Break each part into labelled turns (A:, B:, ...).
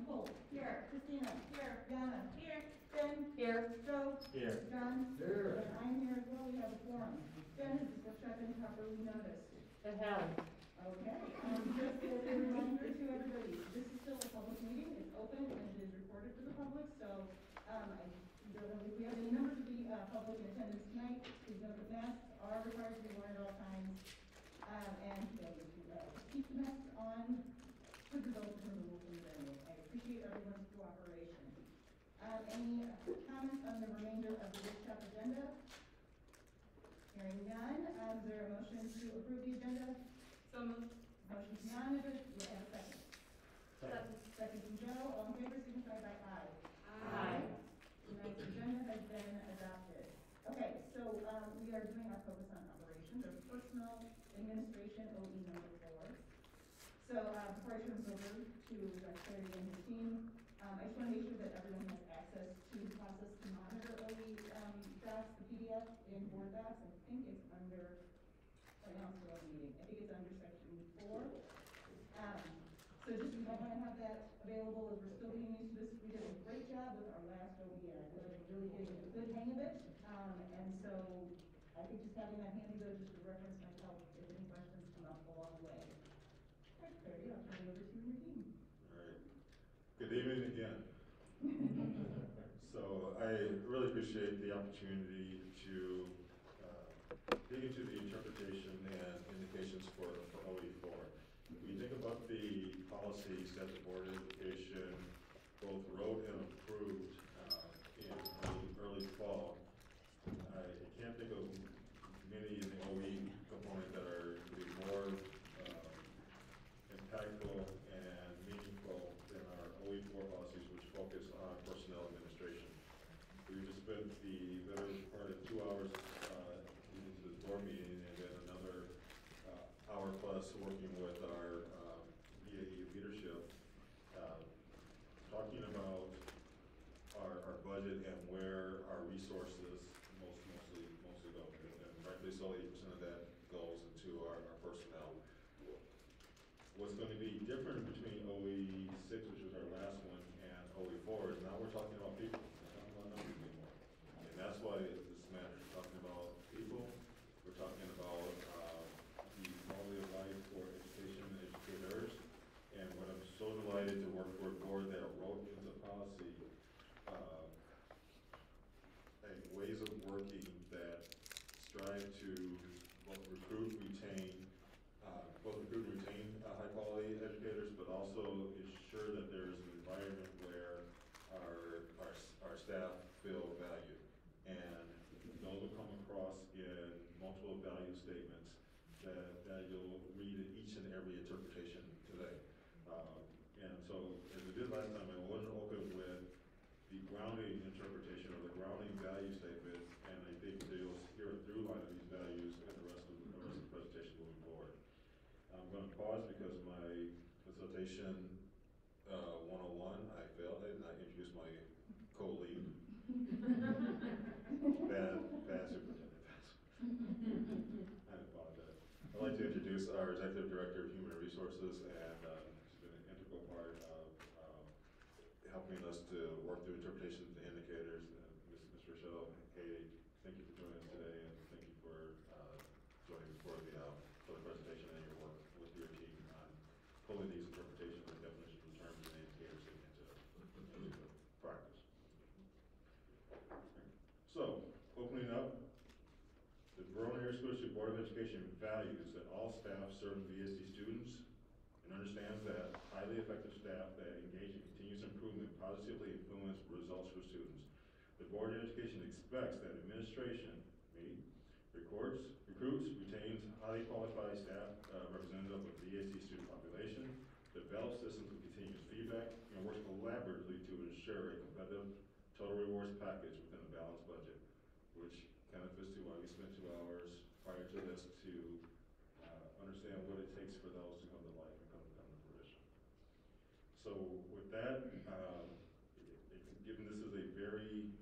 A: Nicole. Here. Christina. Here. Jana. Here. Ben. Here. Joe.
B: Here.
A: John.
B: Here.
A: And I'm here as well. We have a forum. Ben, has this workshop been properly noticed?
C: It has.
A: Okay. Just as a reminder to everybody, this is still a public meeting. It's open and it is recorded for the public. So I don't know if we have any members of the public in attendance tonight. Please note that masks are required to be worn at all times. And keep the masks on could result in removal from the venue. I appreciate everyone's cooperation. Any comments on the remainder of the workshop agenda? Hearing none, is there a motion to approve the agenda?
C: So moved.
A: Motion from Jan, do we have a second?
B: Second.
A: Second from Joe, all in favor, signify by aye.
C: Aye.
A: Tonight's agenda has been adopted. Okay, so we are doing our focus on operations, or personal administration, OE number 4. So before I turn this over to Terry and his team, I just want to make sure that everyone has access to the process to monitor OE docs, the PDF in Board Docs. I think it's under, right now it's the wrong meeting. I think it's under section 4. So just we might want to have that available as we're still getting used to this. We did a great job with our last OE, and I feel like we're really getting a good hang of it. And so I think just having that handy though, just to reference myself if any questions come up along the way. All right, Terry, I'll turn it over to you and your team.
D: All right. Good evening again. So I really appreciate the opportunity to dig into the interpretation and indications for OE4. When you think about the policies that the Board of Education both wrote and approved in early fall, I can't think of many in the OE component that are to be more impactful and meaningful than our OE4 policies, which focus on personnel administration. We just spent the better part of 2 hours into the board meeting, and then another hour plus working with our VAE leadership, talking about our budget and where our resources mostly go. And rightly so, 80% of that goes into our personnel. What's going to be different between OE6, which was our last one, and OE4 is now we're talking about people. We're talking about numbers anymore. And that's why this matters. We're talking about people. We're talking about the quality of life for education and educators. And what I'm so delighted to work for a board that wrote into policy ways of working that strive to both recruit, retain high quality educators, but also ensure that there's an environment where our staff feel valued. And those will come across in multiple value statements that you'll read in each and every interpretation today. And so, as we did last time, I wanted to open with the grounding interpretation or the grounding value statement, and I think that you'll hear a through line of these values in the rest of the presentation moving forward. I'm going to pause because my facilitation 101, I failed it, and I introduced my co-lead. bad superintendent. I apologize. I'd like to introduce our Executive Director of Human Resources, and she's been an integral part of helping us to work through interpretation of the indicators. Ms. Rochelle, Katie, thank you for joining us today, and thank you for joining for the presentation and your work with your team on pulling these interpretations and definitions of terms and indicators into practice. So, opening up, the Verona Area School District Board of Education values that all staff serve VASD students and understands that highly effective staff that engage in continuous improvement positively influence results for students. The Board of Education expects that administration, recruits, retains highly qualified staff representative of the VASD student population, develops systems of continuous feedback, and works collaboratively to ensure a competitive total rewards package within a balanced budget, which kind of fits to why we spent 2 hours prior to this to understand what it takes for those to come to life and come to fruition. So with that, given this is a very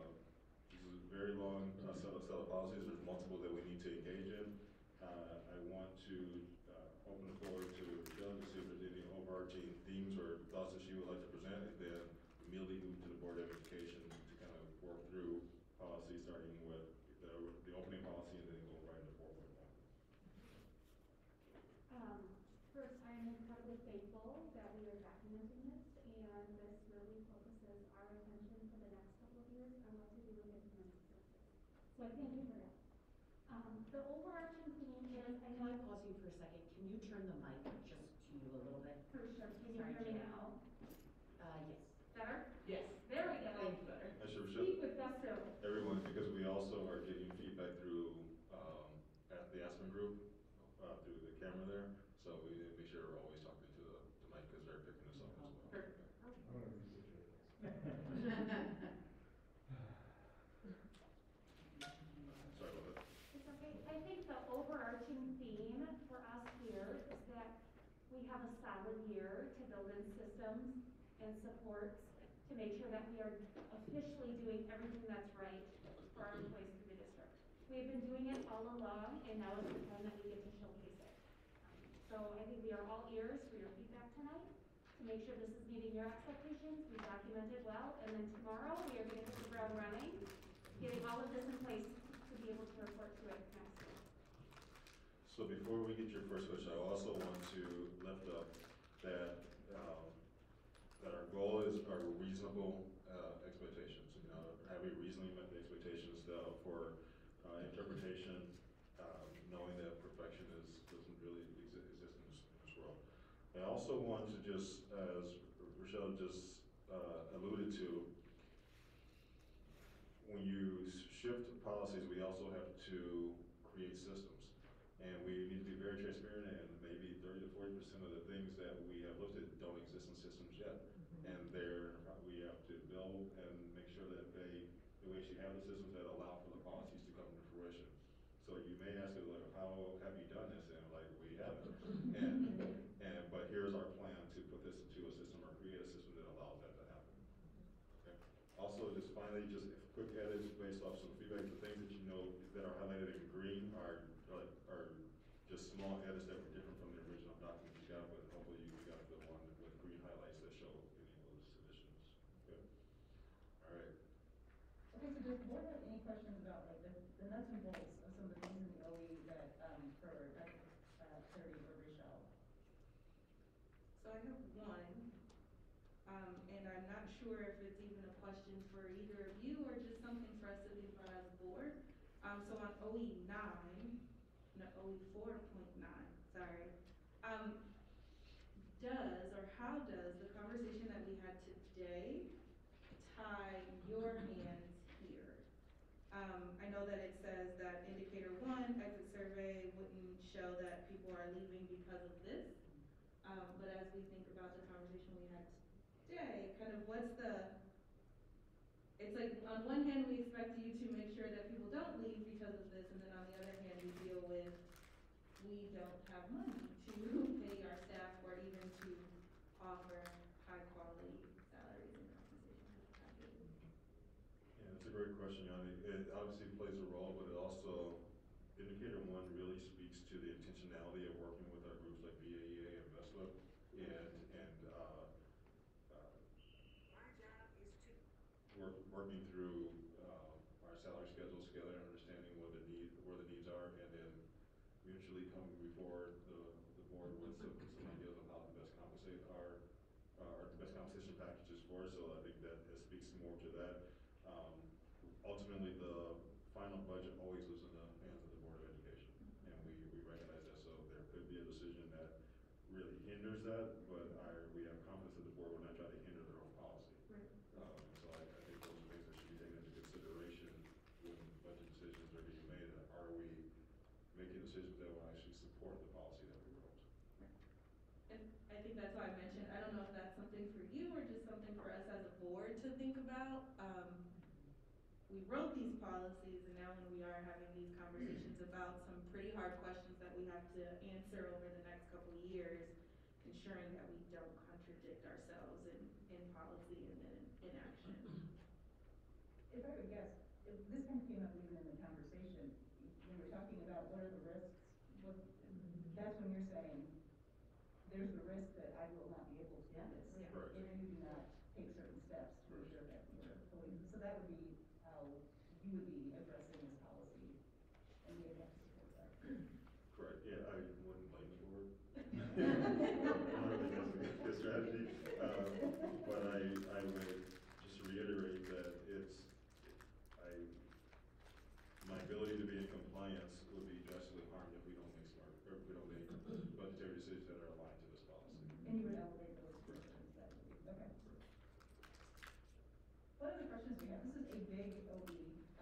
D: long set of policies, there's multiple that we need to engage in. I want to open the floor to Jill to see if there's any overarching themes or thoughts that she would like to present, and then immediately move to the Board of Education to kind of work through policy, starting with the opening policy and then go right into 4.1.
B: First, I'm incredibly thankful that we are documenting this, and this really focuses our attention for the next couple of years on what to do with implementing services. So I thank you for that. The overarching theme is,
C: Can I pause you for a second? Can you turn the mic just to you a little bit?
B: for sure, can you
C: Sorry,
B: hear me
C: Jen.
B: now?
C: Yes.
B: Better?
C: Yes.
B: There we go.
C: Thank you, better.
D: I should
B: Speak with gusto.
D: everyone, because we also are getting feedback through, at the Aspen group, through the camera there, so we need to make sure we're always talking to the mic, because they're picking us up as well.
C: Perfect.
D: Sorry about that.
B: It's okay. I think the overarching theme for us here is that we have a solid year to build in systems and supports to make sure that we are officially doing everything that's right for our employees through the district. We've been doing it all along, and now is the time that we get to showcase it. So I think we are all ears for your feedback tonight to make sure this is meeting your expectations. We documented well, and then tomorrow we are going to hit the ground running, getting all of this in place to be able to report to it next week.
D: So before we get your first question, I also want to lift up that, that our goal is our reasonable expectations. You know, have we reasonably met the expectations for interpretation, knowing that perfection doesn't really exist in this world. I also want to just, as Rochelle just alluded to, when you shift policies, we also have to create systems. And we need to be very transparent, and maybe 30 to 40% of the things that we have looked at don't exist in systems yet. And we have to build and make sure that we actually have the systems that allow for the policies to come to fruition. So you may ask us, like, how have you done this? And like, we haven't. But here's our plan to put this into a system or create a system that allows that to happen. Okay. Also, just finally, just quick edits based off some feedback. The things that you know that are highlighted in green are just small edits that were different from the original document you got, but hopefully you got the one with green highlights that show any of those additions. Okay. All right.
A: Okay, so does the board have any questions about like the nuts and bolts of some of the things in the OE that, for clarity for Rochelle?
E: So I have one, and I'm not sure if it's even a question for either of you or just something for us to think about as a board. So on OE 9, no, OE 4.9, sorry, how does the conversation that we had today tie your hands here? I know that it says that indicator 1, exit survey, wouldn't show that people are leaving because of this. But as we think about the conversation we had today, kind of it's like on one hand we expect you to make sure that people don't leave because of this, and then on the other hand we deal with we don't have money to pay our staff or even to offer high quality salaries and compensation.
D: Yeah, that's a great question, Yanni. It obviously plays a role, but it also, indicator 1 really speaks to the intentionality of working with our groups like VAEA and VESTA, working through our salary schedules together and understanding where the needs are, and then mutually coming before the board with some ideas on how to best compensate our best compensation packages for us. So I think that it speaks more to that. Ultimately, the final budget always lives in the hands of the Board of Education, and we recognize that. So there could be a decision that really hinders that, but we have confidence that the board will not try to hinder their own policy.
E: Right.
D: So I think those are things that should be taken into consideration when budget decisions are being made. Are we making decisions that will actually support the policy that we wrote?
E: And I think that's why I mentioned, I don't know if that's something for you or just something for us as a board to think about. We wrote these policies, and now when we are having these conversations about some pretty hard questions that we have to answer over the next couple of years, ensuring that we don't contradict ourselves in policy and then in action.
A: If I could guess, if this kind of came up even in the conversation, when we're talking about what are the risks, that's when you're saying, there's the risk that I will not be able to do this.
B: Yeah.
D: I would just reiterate that my ability to be in compliance would be drastically harmed if we don't make budgetary decisions that are aligned to this policy.
A: And you would elevate those first instead. Okay. What other questions do we have? This is a big OE.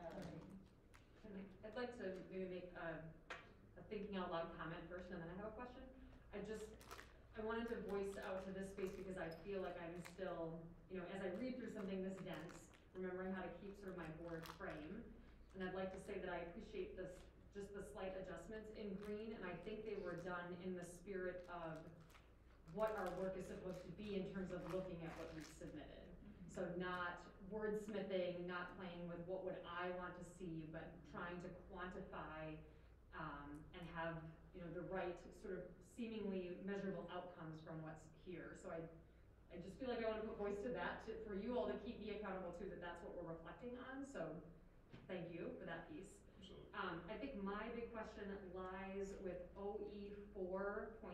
F: I'd like to maybe make a thinking out loud comment first, and then I have a question. I wanted to voice out to this space because I feel like I'm still, as I read through something this dense, remembering how to keep sort of my board frame. And I'd like to say that I appreciate just the slight adjustments in green, and I think they were done in the spirit of what our work is supposed to be in terms of looking at what we've submitted. So not wordsmithing, not playing with what would I want to see, but trying to quantify and have the right sort of seemingly measurable outcomes from what's here. So I just feel like I want to put voice to that for you all to keep me accountable to that's what we're reflecting on. So thank you for that piece.
D: Absolutely.
F: I think my big question lies with OE 4.6.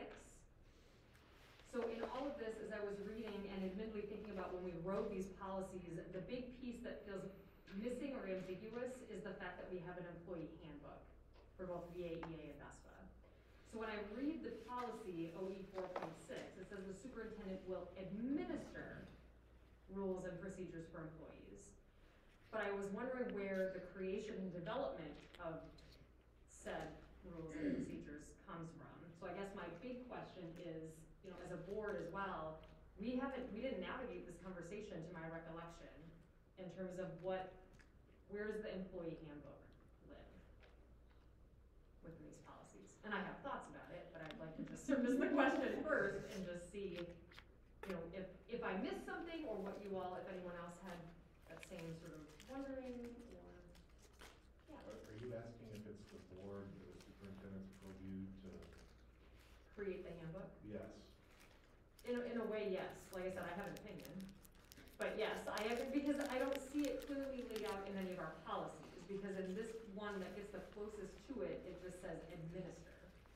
F: So in all of this, as I was reading and admittedly thinking about when we wrote these policies, the big piece that feels missing or ambiguous is the fact that we have an employee handbook for both VAEA and VASD. So when I read the policy, OE 4.6, it says the superintendent will administer rules and procedures for employees. But I was wondering where the creation and development of said rules and procedures comes from. So I guess my big question is, as a board as well, we didn't navigate this conversation to my recollection in terms of where does the employee handbook live within these policies? And I have thoughts about it, but I'd like to just surface the question first and just see, if I missed something or what you all, if anyone else had that same sort of wondering or, yeah.
G: Are you asking if it's the board or the superintendent's purview to?
F: Create the handbook?
G: Yes.
F: In a way, yes. Like I said, I have an opinion. But yes, because I don't see it clearly laid out in any of our policies, because in this one that gets the closest to it, it just says administer.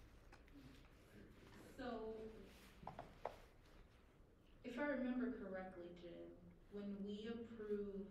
E: So, if I remember correctly, Jen, when we approved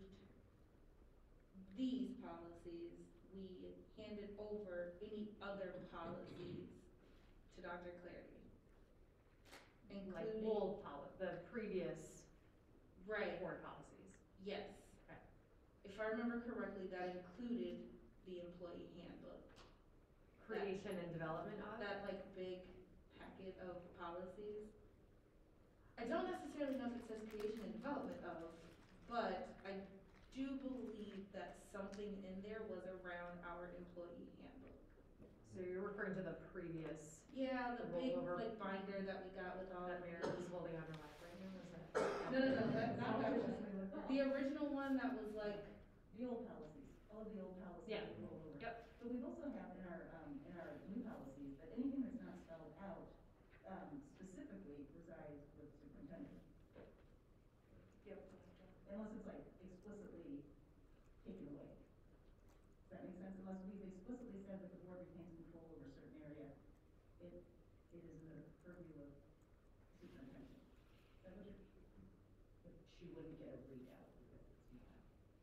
E: these policies, we handed over any other policies to Dr. Clarity.
F: Like
E: Including,
F: the previous
E: right,
F: board policies.
E: yes.
F: Okay.
E: If I remember correctly, that included the employee handbook.
F: Creation and development of?
E: That like big packet of policies. I don't necessarily know if it says creation and development of, but I do believe that something in there was around our employee handbook.
F: So you're referring to the previous,
E: Yeah, the
F: The
E: big
F: rollover.
E: like binder that we got with all
F: that
E: of
F: Mary
E: these.
F: was holding on her lap right now, is that?
E: No, not that one. The original one that was like,
A: The old policies, all of the old policies.
F: Yeah.
A: we roll over.
F: Yep.
A: But we've also have in our new policies that anything that's not spelled out, specifically resides with the superintendent.
F: Yep.
A: Unless it's like explicitly taken away. Does that make sense? Unless we've explicitly said that the board retains control over a certain area, it is in the purview of superintendent. Is that what you're?
C: But she wouldn't get a readout because it's not.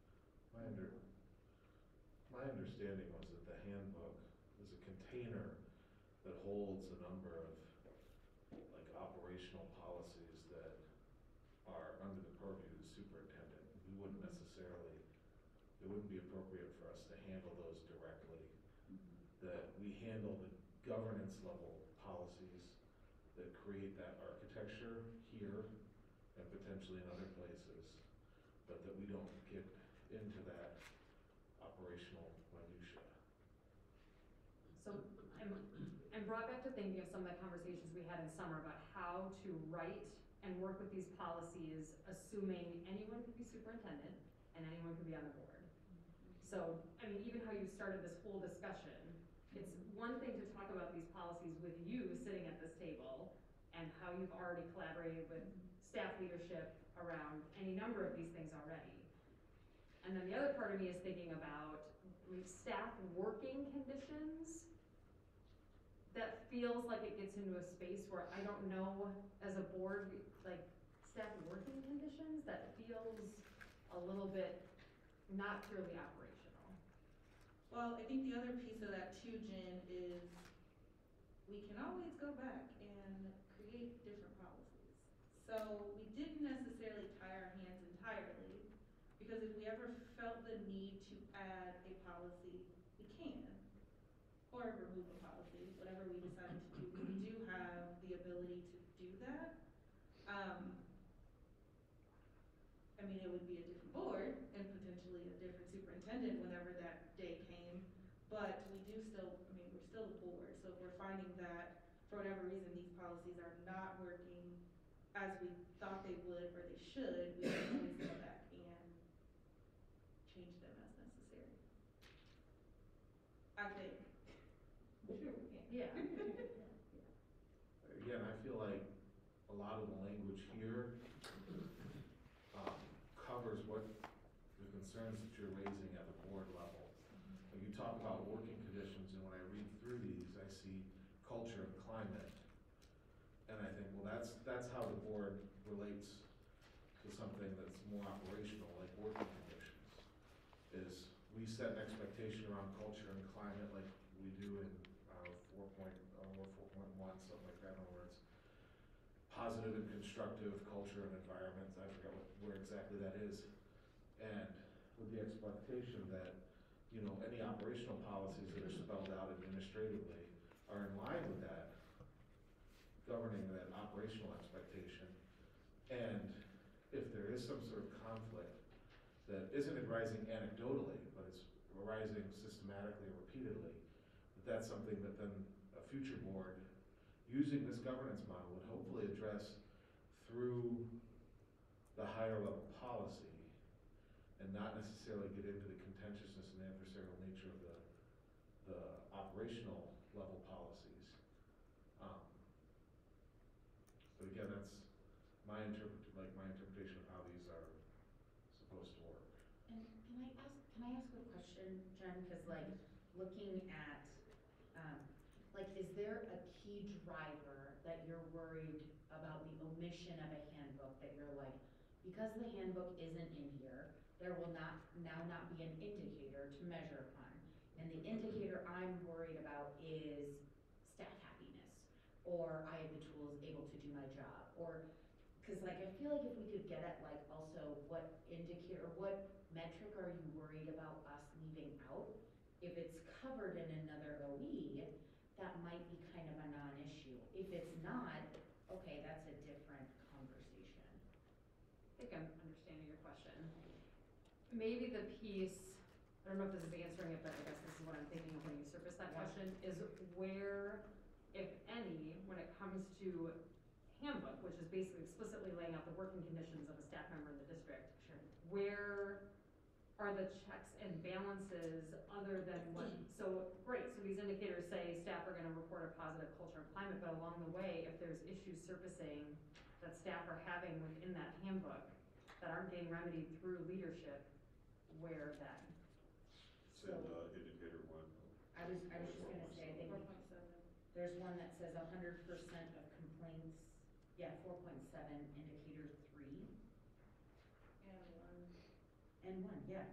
G: My understanding was that the handbook is a container that holds a number of like operational policies that are under the purview of the superintendent. We wouldn't necessarily, it wouldn't be appropriate for us to handle those directly. That we handle the governance level policies that create that architecture here and potentially in other places, but that we don't get into that operational minutia.
F: So I'm brought back to thinking of some of the conversations we had in summer about how to write and work with these policies, assuming anyone could be superintendent and anyone could be on the board. So, even how you started this whole discussion, it's one thing to talk about these policies with you sitting at this table and how you've already collaborated with staff leadership around any number of these things already. And then the other part of me is thinking about staff working conditions. That feels like it gets into a space where I don't know, as a board, like staff working conditions that feels a little bit not purely operational.
E: Well, I think the other piece of that too, Jen, is we can always go back and create different policies. So we didn't necessarily tie our hands entirely, because if we ever felt the need to add a policy, we can. Or remove a policy, whatever we decide to do. We do have the ability to do that. I mean, it would be a different board and potentially a different superintendent whenever that day came, but we do still, I mean, we're still a board, so if we're finding that for whatever reason these policies are not working as we thought they would or they should, we can always go back and change them as necessary. I think.
F: Yeah.
G: Again, I feel like a lot of the language here covers what the concerns that you're raising at the board level. When you talk about working conditions, and when I read through these, I see culture and climate. And I think, well, that's how the board relates to something that's more operational, like working conditions. Is we set an expectation around culture and climate like we do in 4.1, something like that. In other words, positive and constructive culture and environment. I forget where exactly that is. And with the expectation that, you know, any operational policies that are spelled out administratively are in line with that, governing that operational expectation. And if there is some sort of conflict that isn't arising anecdotally, but it's arising systematically or repeatedly, that's something that then a future board using this governance model would hopefully address through the higher level policy and not necessarily get into the contentiousness and adversarial nature of the operational level policies. But again, that's my interpretation of how these are supposed to work.
C: And can I ask a question, Jen? Because like looking at, is there a key driver that you're worried about the omission of a handbook that you're like, because the handbook isn't in here, there will now not be an indicator to measure upon. And the indicator I'm worried about is staff happiness, or I have the tools able to do my job, or, cause like I feel like if we could get at like also what indicator, what metric are you worried about us leaving out? If it's covered in another OE, that might be kind of a non-issue. If it's not, okay, that's a different conversation.
F: I think I'm understanding your question. Maybe the piece, I don't know if this is answering it, but I guess this is what I'm thinking of when you surface that question, is where, if any, when it comes to handbook, which is basically explicitly laying out the working conditions of a staff member in the district,
C: Sure.
F: where are the checks and balances other than what, so great, so these indicators say staff are gonna report a positive culture and climate, but along the way, if there's issues surfacing that staff are having within that handbook that aren't getting remedied through leadership, where then?
D: Said, indicator one.
C: I was just gonna say, I think
E: 4.7.
C: there's one that says 100% of complaints, 4.7, indicator 3. And 1, yeah.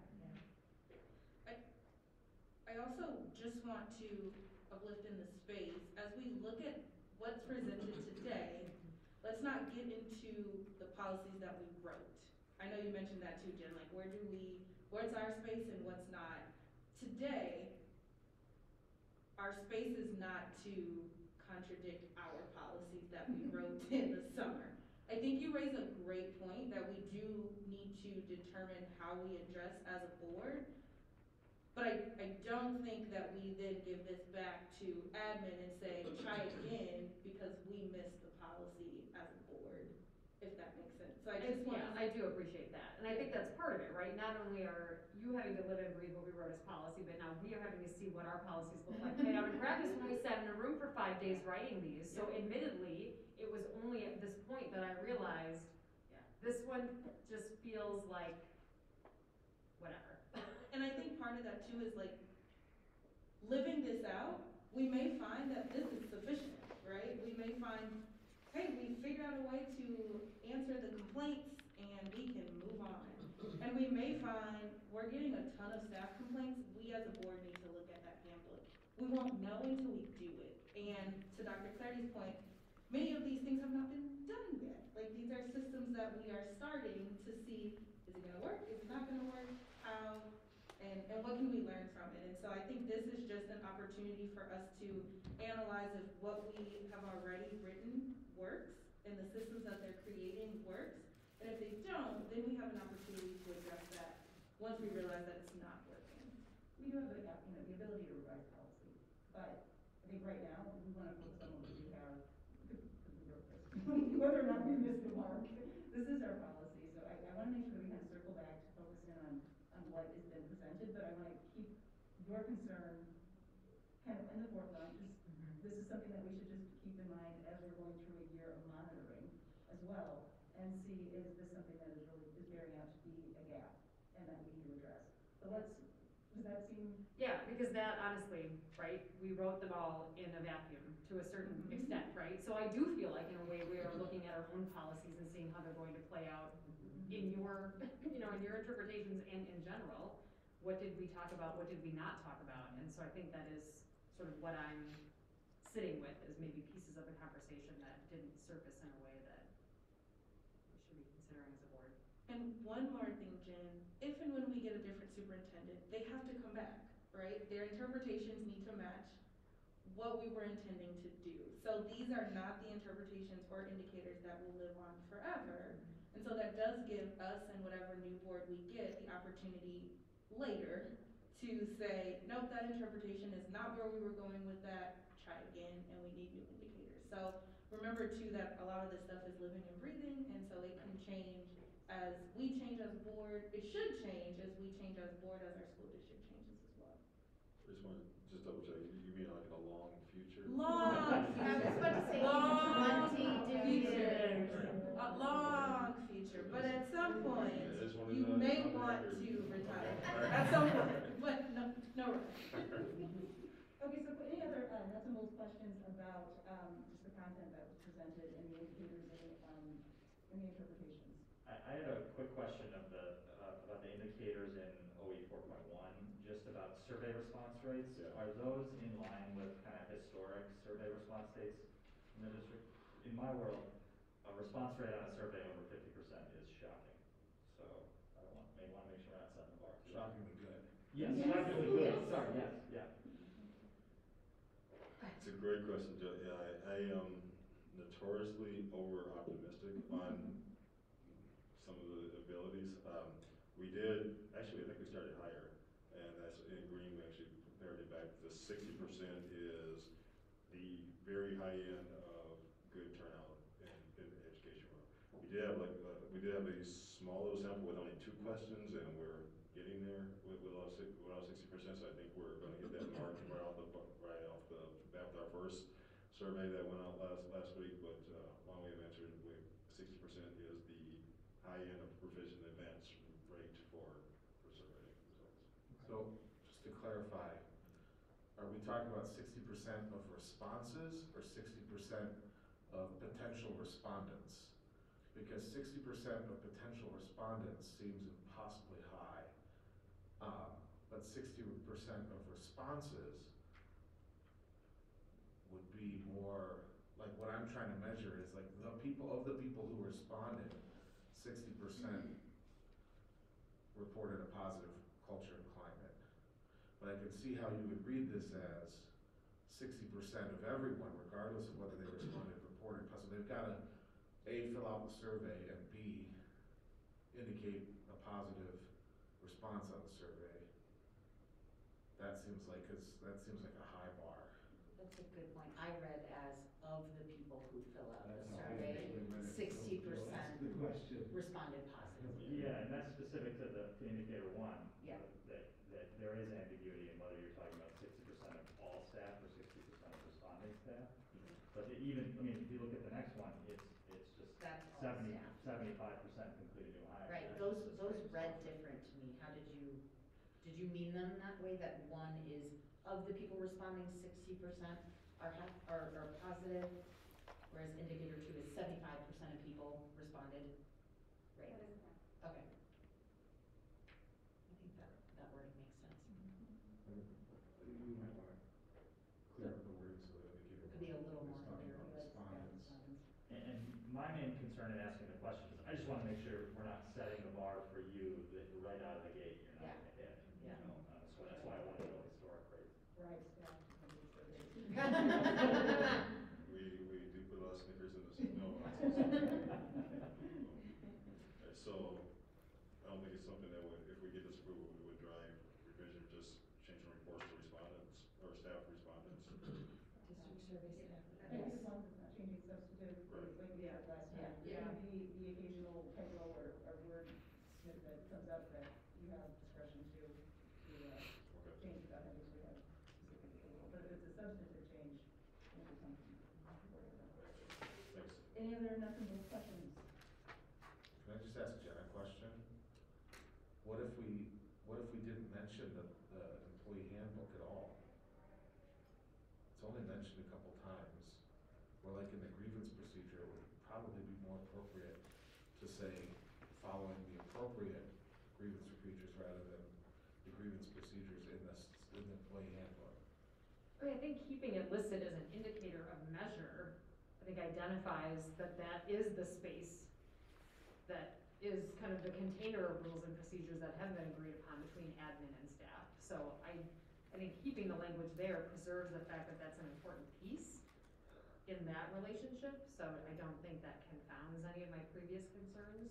E: I also just want to uplift in the space, as we look at what's presented today, let's not get into the policies that we wrote. I know you mentioned that too, Jen, like what's our space and what's not. Today, our space is not to contradict our policies that we wrote in the summer. I think you raise a great point that we do need to determine how we address as a board, but I don't think that we then give this back to admin and say, try again, because we missed the policy as a board, if that makes sense. So I just want to.
F: I do appreciate that, and I think that's part of it, right? Not only are you having to live and breathe what we wrote as policy, but now we are having to see what our policies look like. And I would grab this when we sat in a room for 5 days writing these, so admittedly, it was only at this point that I realized, this one just feels like, whatever.
E: And I think part of that too is like, living this out, we may find that this is sufficient, right? We may find, hey, we figured out a way to answer the complaints and we can move on. And we may find we're getting a ton of staff complaints, we as a board need to look at that handbook. We won't know until we do it. And to Dr. Clarity's point, many of these things have not been done yet. Like, these are systems that we are starting to see, is it gonna work, is it not gonna work, how, and what can we learn from it? And so I think this is just an opportunity for us to analyze if what we have already written works and the systems that they're creating works. And if they don't, then we have an opportunity to address that once we realize that it's not working.
A: We do have the, the ability to revise policy, but I think right now, we wanna focus on what we do have, whether or not we missed the mark. This is our policy, so I wanna make sure that we kind of circle back to focus in on what has been presented, but I wanna keep your concern kind of in the forefront, just, this is something that we should just keep in mind as we're going through a year of monitoring as well, and see, is this something that is really, is bearing out to be a gap, and that we need to address. So does that seem?
F: Yeah, because that honestly, right, we wrote them all in a vacuum to a certain extent, right? So I do feel like in a way we are looking at our own policies and seeing how they're going to play out in your, in your interpretations and in general. What did we talk about, what did we not talk about? And so I think that is sort of what I'm sitting with, is maybe pieces of the conversation that didn't surface in a way that we should be considering as a board.
E: And one more thing, Jen, if and when we get a different superintendent, they have to come back, right? Their interpretations need to match what we were intending to do. So these are not the interpretations or indicators that will live on forever. And so that does give us and whatever new board we get the opportunity later to say, nope, that interpretation is not where we were going with that, try again, and we need new indicators. So remember too that a lot of this stuff is living and breathing, and so it can change as we change as a board. It should change as we change as a board, as our school district changes as well.
D: I just want to just double check, you mean like in a long future?
E: Long
C: I was about to say,
E: long
C: 20
E: future, a long future, but at some point,
D: I just wanted
E: you
D: to
E: may
D: on the
E: want
D: record.
E: to retire, at some point, but no rush.
A: Okay, so any other nuts and bolts questions about just the content that was presented and the indicators and the interpretations?
H: I had a quick question of about the indicators in OE 4.1, just about survey response rates.
D: Yeah.
H: Are those in line with kind of historic survey response rates in the district? In my world, a response rate on a survey over 50% is shocking. So may want to make sure we're not setting the bar too high.
G: Shockingly good.
H: Yes,
A: Yes.
H: shockingly good.
C: Yes.
H: Sorry, yes, yeah.
D: It's a great question, Joe. Yeah, I am notoriously over-optimistic on some of the abilities. We did, actually, I think we started higher, and that's in green, we actually compared it back. The 60% is the very high end of good turnout in the education world. We did have a small little sample with only 2 questions, and we're getting there with all 60%. So I think we're going to get that mark right off the bat with our first survey that went out last week. But long way of answering, 60% is the high end of proficient advanced rate for survey results.
G: So, just to clarify, are we talking about 60% of responses or 60% of potential respondents? Because 60% of potential respondents seems impossibly high, but 60% of responses would be more, like what I'm trying to measure is like the people who responded, 60% reported a positive culture and climate. But I can see how you would read this as 60% of everyone, regardless of whether they responded, reported positive. They've got to A, fill out the survey, and B, indicate a positive response on the survey. That seems like a high bar.
C: That's a good point. I read as of the people who fill out the
I: That's how I
C: survey,
I: usually read it.
C: 60%
I: So ask the question.
C: responded positively.
H: Yeah, and that's specific to indicator 1.
C: Yeah.
H: That there is ambiguity in whether you're talking about 60% of all staff or 60% of responding staff. But if you look at the next one, it's just
C: That's all
H: 75%
C: staff.
H: completed new hires.
C: Right,
H: That's
C: those
H: just
C: read
H: response.
C: different to me. How did you mean them that way, that one is of the people responding, 60% are positive, whereas indicator 2 is 75%
H: main concern in asking the question is, I just wanna make sure we're not setting the bar for you, that right out of the gate, you're not gonna hit, you
C: Yeah.
H: know? So that's why I wanna know historic rates.
A: Right, staff, surveys.
D: We do put a lot of Snickers in this mailbox. So, I don't think it's something that would, if we get this approval, we would drive revision, just changing reports to respondents, or staff respondents.
C: District survey staff.
A: I think as long as it's not changing substantive,
D: Right.
A: like we said last time.
C: Yeah.
A: There could be the occasional typo or word snip that comes up that you have discretion to
D: Okay.
A: change without having to have specific approval. But if it's a substantive change, then it becomes important.
D: Thanks.
A: Any other nuts and bolts questions?
G: Can I just ask Jen a question? What if we didn't mention the employee handbook at all? It's only mentioned a couple times. Or like in the grievance procedure, it would probably be more appropriate to say, following the appropriate grievance procedures rather than the grievance procedures in the employee handbook.
F: I mean, I think keeping it listed as an indicator of measure, I think identifies that that is the space that is kind of the container of rules and procedures that have been agreed upon between admin and staff. So I think keeping the language there preserves the fact that that's an important piece in that relationship, so I don't think that confounds any of my previous concerns.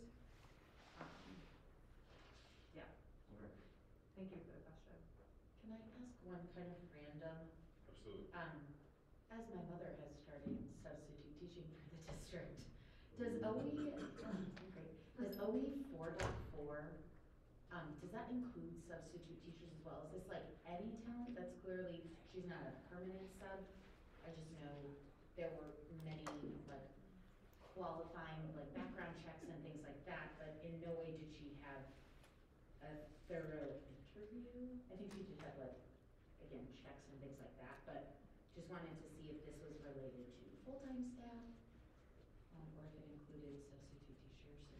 F: Yeah,
G: Okay.
F: thank you for the question.
C: Can I ask one kind of random,
D: Absolutely.
C: as my mother has started substitute teaching for the district, does OE, great, does OE 4.4, does that include substitute teachers as well? Is this like any talent? That's clearly, she's not a permanent sub. I just know there were many like qualifying like background checks and things like that, but in no way did she have a thorough interview. I think she did have like, again, checks and things like that, but just wanted to see if this was related to full-time staff, or if it included substitute teachers, or,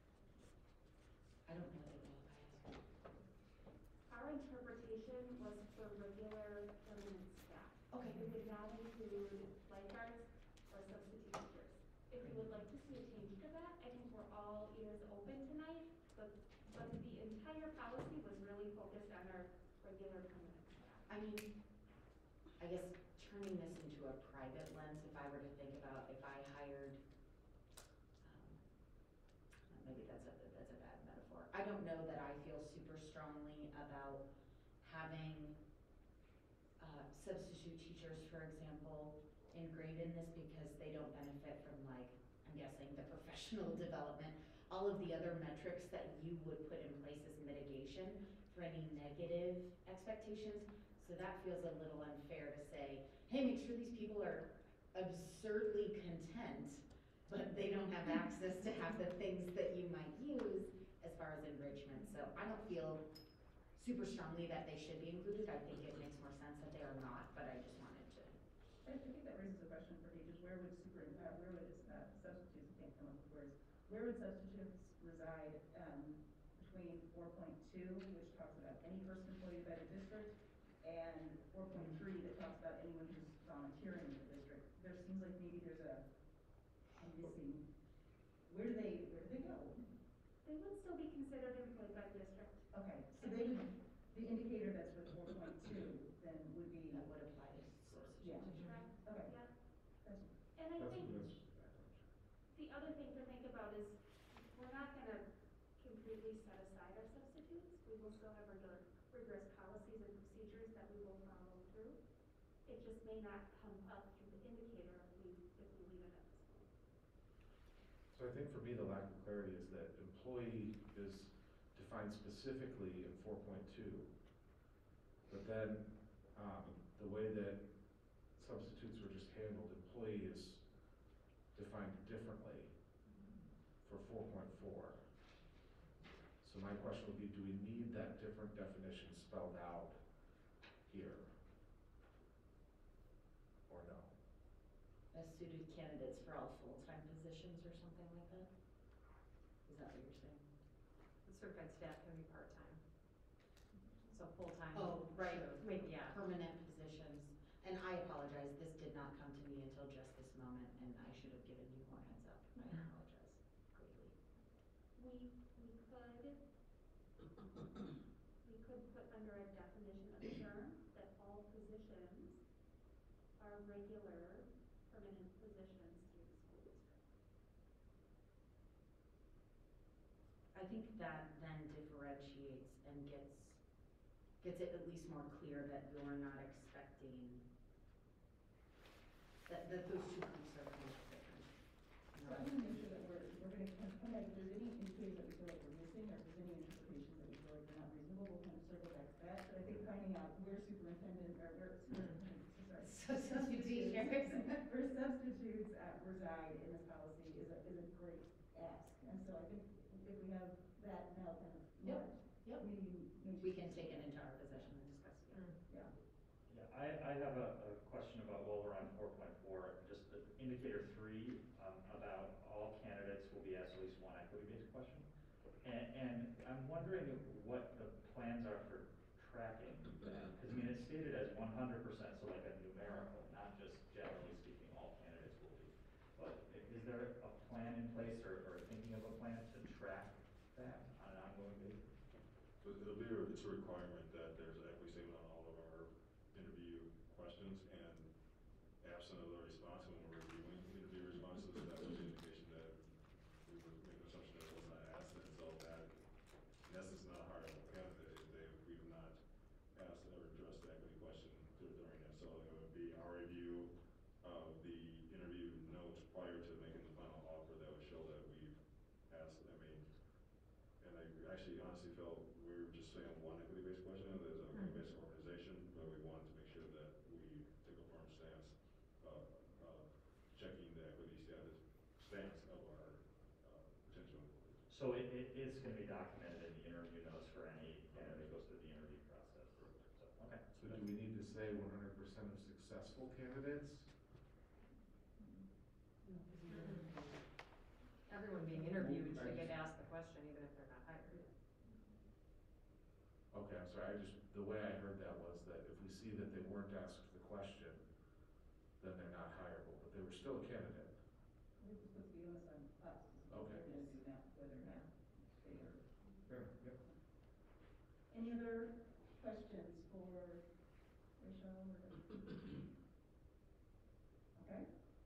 C: I don't know that well, I asked.
B: Our interpretation was for regular permanent staff.
C: Okay.
B: We did not include lifeguards or substitute teachers. If you would like to see a change to that, I think we're all ears open tonight, but the entire policy was really focused on our regular permanent staff.
C: I mean, I guess turning this into a private lens, if I were to think about if I hired, maybe that's a bad metaphor. I don't know that I feel super strongly about having substitute teachers, for example, ingrained in this because they don't benefit from like, I'm guessing, the professional development, all of the other metrics that you would put in place as mitigation for any negative expectations. So that feels a little unfair to say, hey, make sure these people are absurdly content, but they don't have access to have the things that you might use as far as enrichment. So I don't feel super strongly that they should be included. I think it makes more sense that they are not, but I just wanted to.
A: I think that raises a question for me, just where would substitutes, I can't come up with words, where would substitutes reside, between 4.2, which talks about any person employed by the district, and 4.3 that talks about anyone who's volunteering with the district? There seems like maybe there's a missing, where do they go?
B: They would still be considered employed by the district.
A: Okay, so they would, the indicator that's for 4.2 then would be,
C: That would apply to substitute
A: Yeah.
C: teachers.
B: Correct.
A: okay,
B: Yeah.
A: that's,
B: And I
G: That's
B: think
G: just a background check.
B: the other thing to think about is we're not gonna completely set aside our substitutes. We will still have rigorous policies and procedures that we will follow through. It just may not come up through the indicator if we leave it at this point.
G: So I think for me, the lack of clarity is that employee is defined specifically in 4.2. But then, the way that substitutes were just handled, employee is defined differently for 4.4. So my question would be, do we need that different definition spelled out here? Or no?
C: As suited candidates for all full-time positions or something like that? Is that what you're saying?
F: The certified staff can be part-time. So full-time.
C: Oh, right.
F: sure, maybe, yeah.
C: Permanent positions, and I apologize, this did not come to me until just this moment, and I should have given you more heads up. I
B: we could put under a definition of term that all positions are regular, permanent positions through the school district.
C: I think that then differentiates and gets it at least more clear that you're not expecting, that those two groups are kind of different.
A: So I want to make sure that we're gonna come back, if there's any indicators that we feel like we're missing, or if there's any interpretations that we feel like they're not reasonable, we'll kind of circle back to that. But I think finding out where superintendent, or where superintendent, sorry.
C: Substitute teachers.
A: Where substitutes reside in this policy is a great ask. And so I think if we have that now kind of marked,
C: Yep. We can take it into our possession and discuss it.
A: Yeah.
H: Yeah, I have a question about, while we're on 4.4, just indicator 3, about all candidates will be asked at least one equity-based question. And I'm wondering what the plans are for tracking that, because I mean, it's stated as 100%, so like a numerical, not just generally speaking, all candidates will be. But is there a plan in place, or thinking of a plan to track that on an ongoing basis?
D: So it's a requirement that there's an equity statement on all of our interview questions, and absent of the response, when we're reviewing interview responses, that was an indication that we would make an assumption that it was not asked, and so that, in essence, not a hireable candidate if we have not asked or addressed the equity question during that. So it would be our review of the interview notes prior to making the final offer that would show that we've asked. I mean, and I actually honestly felt we were just saying one equity-based question, and there's a equity-based organization, but we wanted to make sure that we took a firm stance, checking the equity stance of our potential employees.
H: So it's going to be documented in the interview notes for any candidate that goes through the interview process. So, okay.
G: So do we need to say 100% of successful candidates?
F: Everyone being interviewed should get asked the question, even if they're not hired.
G: Okay, I'm sorry, the way I heard that was that if we see that they weren't asked the question, then they're not hireable, but they were still a candidate.
A: It's supposed to be on us.
G: Okay.
A: We're gonna do that, whether or not they are.
G: Fair, yep.
A: Any other questions for Rachel or? Okay.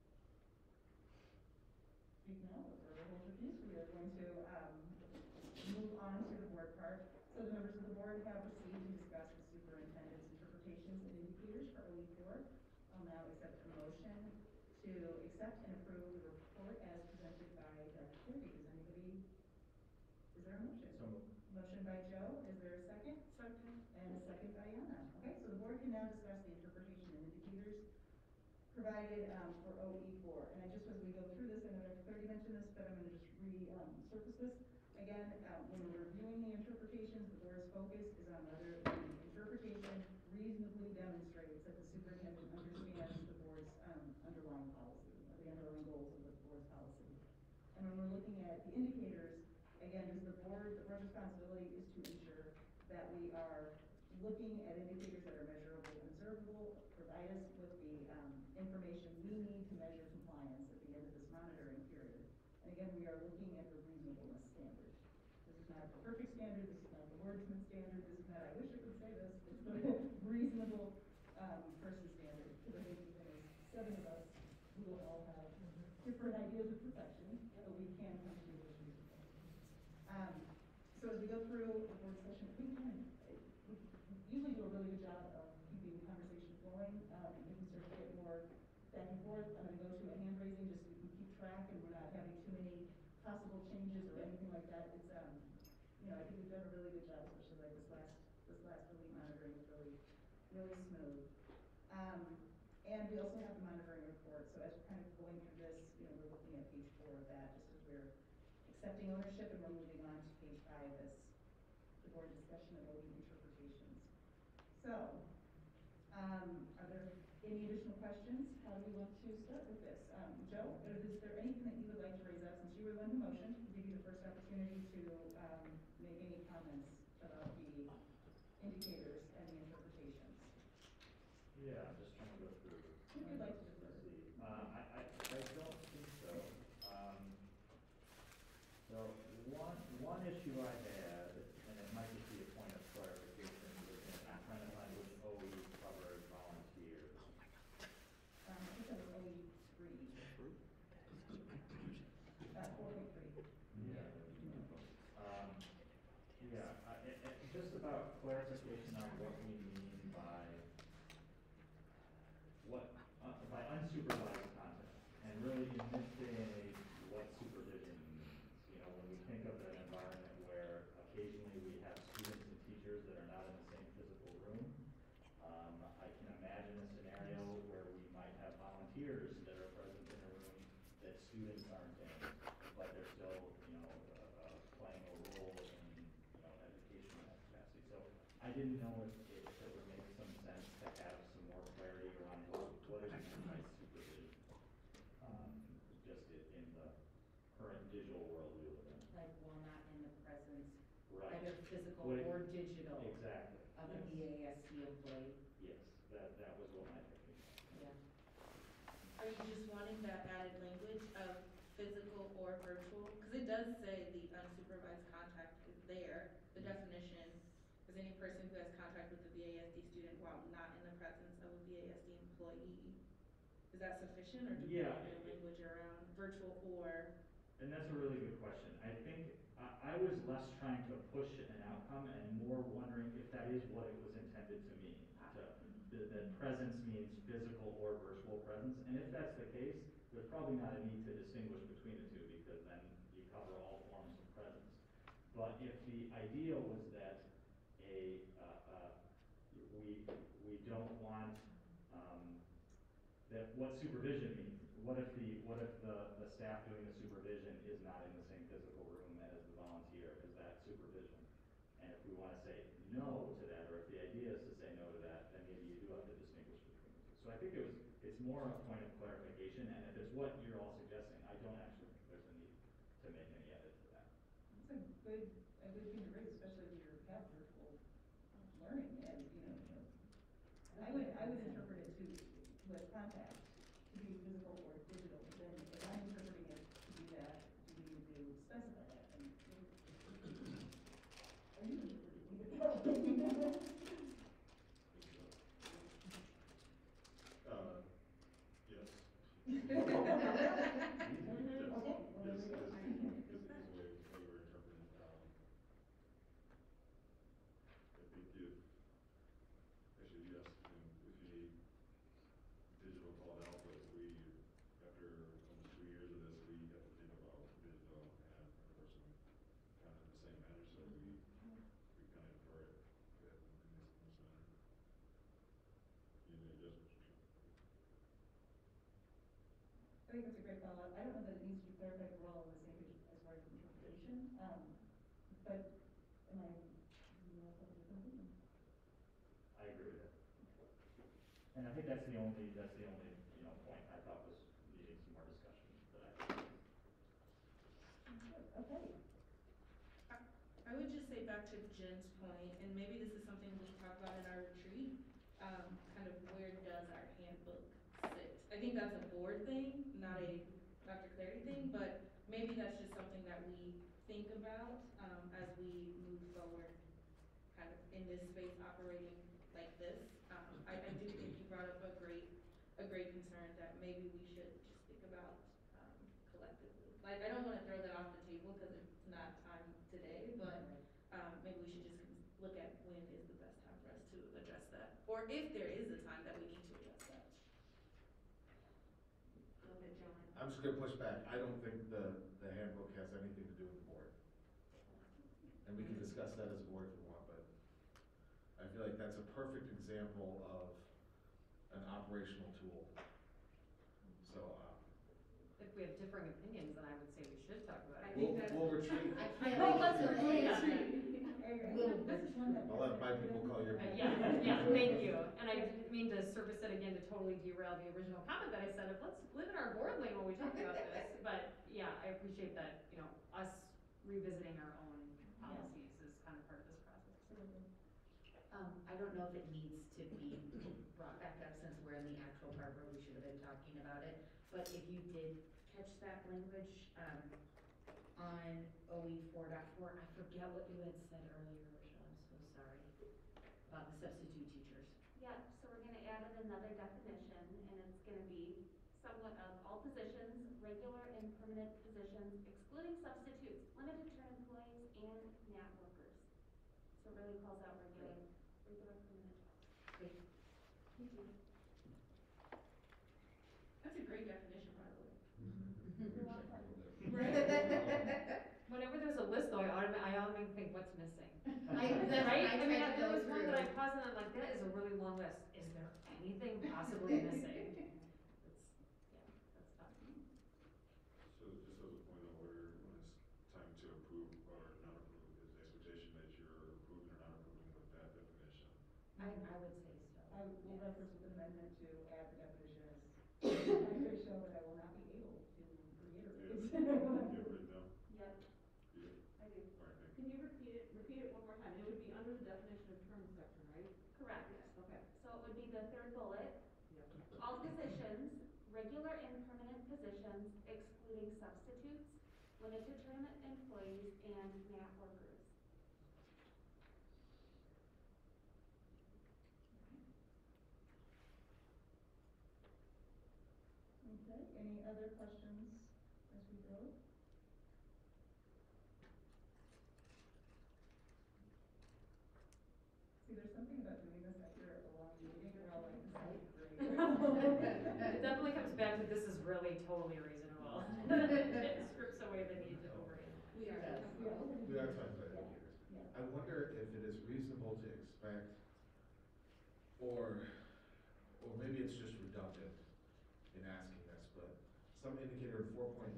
A: Speak now, or hold your peace. We are going to move on to the board part. So the members of the board have received and discussed the superintendent's interpretations and indicators for OE4. I'll now accept a motion to accept and approve the report as presented by Dr. Kirby. Is there a motion?
H: So moved.
A: Motion by Joe, is there a second? Second. And a second by Anna. Okay, so the board can now discuss the interpretation and indicators provided for OE4. And I just, as we go through this, I know Dr. Clardy mentioned this, but I'm going to just resurface this. Again, when we're reviewing the interpretations, the board's focus is on whether the interpretation reasonably demonstrates that the superintendent understands the board's underlying policy, or the underlying goals of the board's policy. And when we're looking at the indicators, again, the board's responsibility is to ensure that we are looking at indicators that are measurable and observable, provide us with the information we need to measure compliance at the end of this monitoring period. And again, we are looking at the reasonableness standard. This is not the perfect standard, this is not the wordsmith standard, this is not, I wish I could say this, it's the reasonable person standard. Because I think there's 7 of us who will all have different ideas of perfection, but we can come to those reasonable. So as we go through the board session, we usually do a really good job of keeping the conversation flowing. We can sort of get more back and forth. I'm going to go to a hand raising just so we can keep track and we're not having too many possible changes or anything like that. It's I think we've done a really good job, especially like this last elite monitoring was really smooth. And we also have the monitoring report. So as we're kind of going through this, we're looking at page 4 of that, just as we're accepting ownership, and we're moving on to page 5 as the board discussion of OE interpretations. So, are there any additional questions? How do we want to start with this? Joe, is there anything that you would like to raise up? Since you were the one who motioned, we'll give you the first opportunity to make any comments about the indicators and the interpretations.
H: Yeah, I'm just trying to go through.
A: If you'd like to defer.
H: I don't think so. So one issue I had, and it might just be a just about clarification on what we mean by by unsupervised content, and really in this day and age, what supervision means. You know, when we think of an environment where occasionally we have students and teachers that are not in the same physical room, I can imagine a scenario where we might have volunteers that are present in a room that students aren't in, but they're still, you know, playing a role in, you know, education in that capacity. So I didn't know if it would make some sense to have some more clarity around what is meant by supervision, just in the current digital world we live in.
C: Like while not in the presence,
H: Right.
C: either physical
H: Would it-
C: or digital,
H: Exactly.
C: of a
H: Yes.
C: VASD employee.
H: Yes, that was what my thinking was.
C: Yeah.
E: Are you just wanting that added language of physical or virtual? Because it does say the unsupervised contact is there, the definition is any person who has contact with a VASD student while not in the presence of a VASD employee. Is that sufficient, or do we
H: Yeah.
E: need the language around virtual or?
H: And that's a really good question. I think I was less trying to push an outcome and more wondering if that is what it was intended to mean. That presence means physical or virtual presence, and if that's the case, there's probably not a need to distinguish between the two, because then you cover all forms of presence. But if the idea was that we don't want that what supervision means. What if the staff doing the supervision is not in the same physical room as the volunteer? Is that supervision? And if we want to say no to that, or if the idea is to say no to that, then maybe you do have to distinguish between the two. So I think it's more a point of clarification, and if it's what you're all suggesting, I don't actually think there's a need to make any edit to that.
A: It's a good thing to raise, especially if you have virtual learning, and, you know, I would interpret it to, with contact, to be physical or digital, but then if I'm interpreting it to be that, do we need to specify that? And are you interpreting it?
D: Yes.
A: Okay.
D: Yes, is the way you were interpreting. I think actually, yes, and if you need digital called out, but after almost 2 years of this, we have to think about digital and in-person kind of in the same manner, so we kind of infer it in this manner. You need adjustments.
A: I think that's a great follow-up. I don't know that it needs to be clarified if we're all on the same page as far as interpretation, but am I, you know, something different?
H: I agree with that. And I think that's the only, you know, point I thought was needing some more discussion that
A: Okay.
E: I would just say back to Jen's point, and maybe this is something we'll talk about in our retreat, kind of where does our handbook sit? I think that's a board thing, not a Dr. Clary thing, but maybe that's just something that we think about, as we move forward, kind of in this space operating like this. I do think you brought up a great concern that maybe we should just think about, collectively. Like, I don't wanna throw that off the table, cause it's not time today, but, maybe we should just look at when is the best time for us to address that. Or if there is a time that we need to address that.
B: Go ahead, John.
G: I'm just gonna push back. I don't think the handbook has anything to do with the board. And we can discuss that as a board if we want, but I feel like that's a perfect example of an operational tool. So,
F: If we have differing opinions, then I would say we should talk about it.
G: we'll retreat.
C: I can't.
F: Well, let's retreat on that.
G: I'll let my people call your people.
F: Yeah, thank you. And I didn't mean to surface it again to totally derail the original comment that I said of let's live in our board lane when we talk about this. But yeah, I appreciate that, you know, us revisiting our own policies is kind of part of this process.
C: I don't know if it needs to be brought back up since we're in the actual part where we should have been talking about it. But if you did catch that language, on OE 4.4, I forget what you had said earlier, Rachel, I'm so sorry, about the substitute teachers.
B: Yep, so we're gonna add in another definition, and it's gonna be somewhat of all positions, regular and permanent positions, excluding substitutes, limited term employees, and NAT workers. So it really calls out regular permanent jobs.
C: Great.
B: Thank you.
E: That's a great definition, by the way.
B: You're welcome.
F: Whenever there's a list though, I automatically think what's missing.
C: Right?
F: I mean,
C: tried to
F: there
C: go
F: was one
C: through.
F: that I paused and I'm like, that is a really long list. Is there anything possibly missing? It's, yeah, that's tough.
D: So just as a point of order, when it's time to approve or not approve, is the expectation that you're approving or not approving with that definition?
C: I would say so.
A: I will
C: Yes.
A: reference with an amendment to add the definition as, I could show that I will not be able to reiterate.
D: You have it written down?
B: Yep,
D: You do?
B: I do.
D: All right, thank you.
I: Can you repeat it one more time? It would be under the definition of term section, right?
B: Correct.
I: Okay.
B: So it would be the third bullet.
I: Yep.
B: All positions, regular and permanent positions, excluding substitutes, limited term employees, and MAP workers.
A: Okay, any other questions as we go? See, there's something about doing this after a long meeting, we're all like, this is great.
F: It definitely comes back to this is really totally reasonable. It strips away the need to overanalyze.
E: We are.
C: Yes.
G: We are talking about
A: Yeah.
G: indicators.
A: Yeah.
G: I wonder if it is reasonable to expect, or maybe it's just redundant in asking this, but some indicator in 4.9,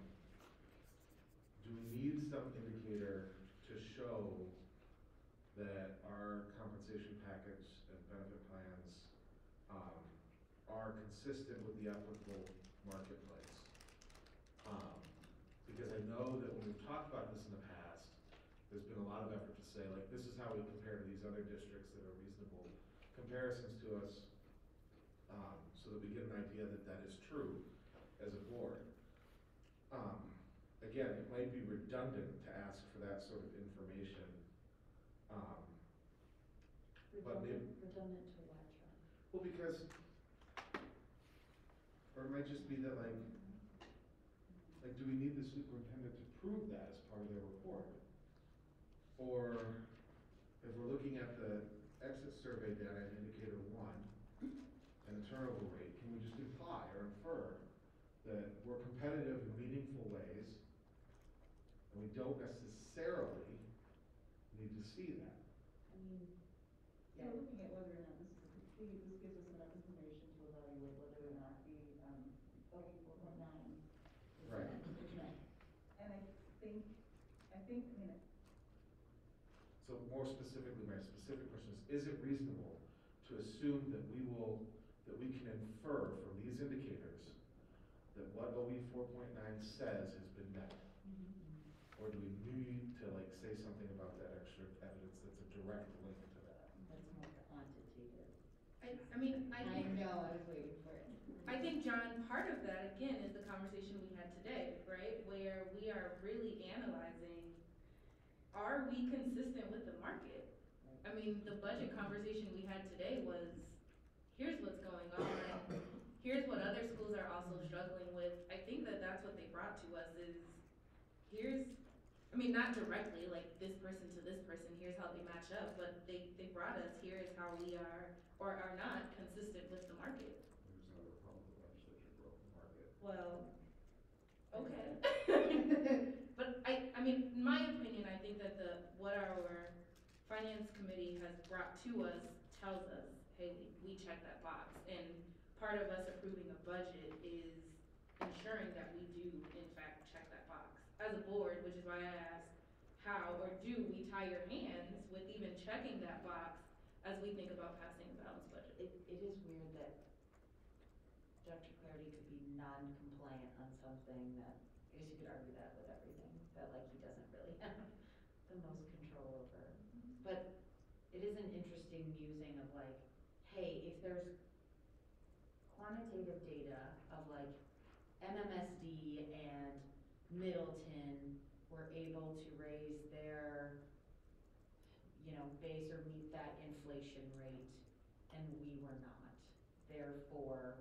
G: do we need some indicator to show that our compensation package and benefit plans are consistent with the applicable marketplace? Because I know that when we've talked about this in the past, there's been a lot of effort to say, like, this is how we compare to these other districts that are reasonable comparisons to us, so that we get an idea that that is true as a board. Again, it might be redundant to ask for that sort of information. But maybe,
C: Redundant to what, John?
G: well, because, or it might just be that like, do we need the superintendent to prove that as part of their report? Or if we're looking at the exit survey data in indicator 1 and the turnover rate, can we just imply or infer that we're competitive in meaningful ways and we don't necessarily need to see that?
C: I mean,
A: So we're looking at whether or not this is a complete, this gives us enough information to evaluate whether or not the,
C: OE 4.9 is
G: Right.
C: met.
A: and I think, I mean,
G: So more specifically, my specific question is it reasonable to assume that we can infer from these indicators that what OE 4.9 says has been met? Or do we need to like say something about that extra evidence that's a direct link to that?
C: That's more quantitative.
E: I mean, I
C: I
E: think,
C: know, I was waiting for it.
E: I think, John, part of that, again, is the conversation we had today, right? Where we are really analyzing, are we consistent with the market? I mean, the budget conversation we had today was, here's what's going on, here's what other schools are also struggling with. I think that that's what they brought to us is, here's, I mean, not directly, like this person to this person, here's how they match up, but they brought us, here is how we are, or are not consistent with the market.
G: There's another Republican legislature broke the market.
E: Well, okay. But I mean, in my opinion, I think that what our finance committee has brought to us tells us, hey, we check that box. And part of us approving a budget is ensuring that we do, in fact, check that box. As a board, which is why I asked, how or do we tie your hands with even checking that box as we think about passing a balanced budget?
C: It is weird that Dr. Clarity could be non-compliant on something that, I guess you could argue that with everything, that like he doesn't really have the most control over. But it is an interesting musing of like, hey, if there's quantitative data of like MMSD and Middleton were able to raise their, base or meet that inflation rate, and we were not. Therefore,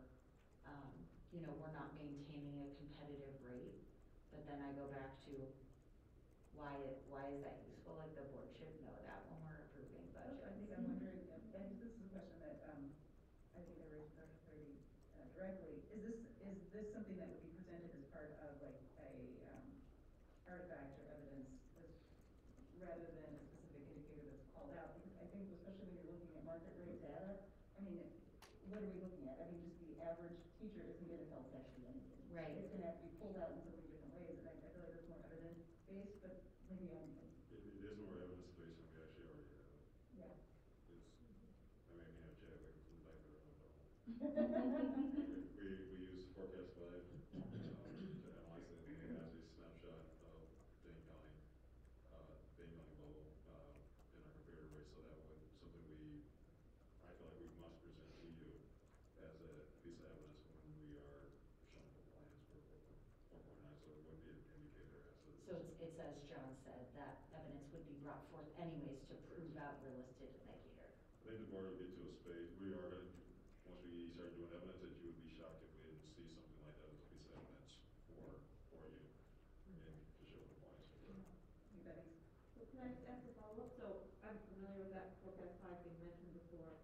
C: we're not maintaining a competitive rate. But then I go back to,
J: why is that useful? Like the board should know that when we're approving budgets.
A: I think I'm wondering, and this is a question that, I think I raised with Dr. Brady directly, is this something that would be presented as part of like a, artifact or evidence rather than a specific indicator that's called out? Because I think especially when you're looking at market rate data, I mean, what are we looking at? I mean, just the average teacher isn't gonna tell us actually anything.
J: Right.
A: It's gonna have to be pulled out in so many different ways, and I feel like that's more evidence-based, but maybe I'm,
D: It is more evidence-based than we actually already have.
A: yeah.
D: I mean, I can have Chad wake up from the diaper, no problem. We use Forecast 5 to analyze it, and it has a snapshot of Dane County level in our comparative rate, so that would something I feel like we must present to you as a piece of evidence when we are showing the plans for 4.9, so it would be an indicator as to.
J: So it's as John said, that evidence would be brought forth anyways to prove out the listed indicator.
D: I think the board would get to a space, we are going to, once we start doing evidence, that you would be shocked if we didn't see something like that as a piece of evidence for you and to show the points.
A: I think that makes,
I: Well, can I just ask a follow-up? So I'm familiar with that forecast 5 being mentioned before.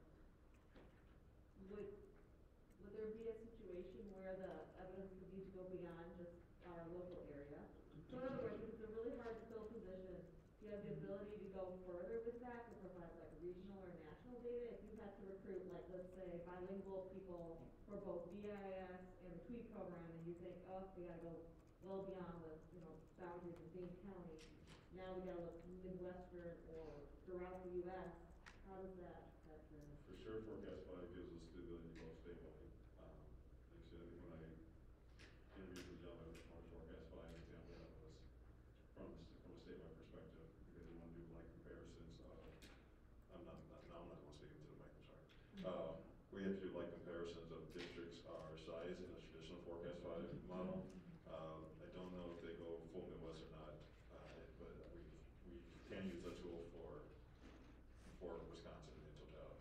I: Would there be a situation where the evidence would need to go beyond just our local area? So in other words, if it's a really hard to fill position, do you have the ability to go further with that to provide like regional or national data? If you had to recruit, like, let's say, bilingual people for both BIS and the TWEET program, and you think, oh, we gotta go well beyond the, boundaries of Dane County. Now we gotta look Midwestern or throughout the US. How does that factor in?
D: For sure, Forecast 5 gives us the ability to go statewide. Like I said, when I interviewed the gentleman on Forecast 5, an example that was from a statewide perspective, because we want to do like comparisons of, I'm not the one speaking to the mic, I'm sorry. We have to do like comparisons of districts our size in a traditional Forecast 5 model. I don't know if they go full Midwest or not, but we can use that tool for Wisconsin in totality.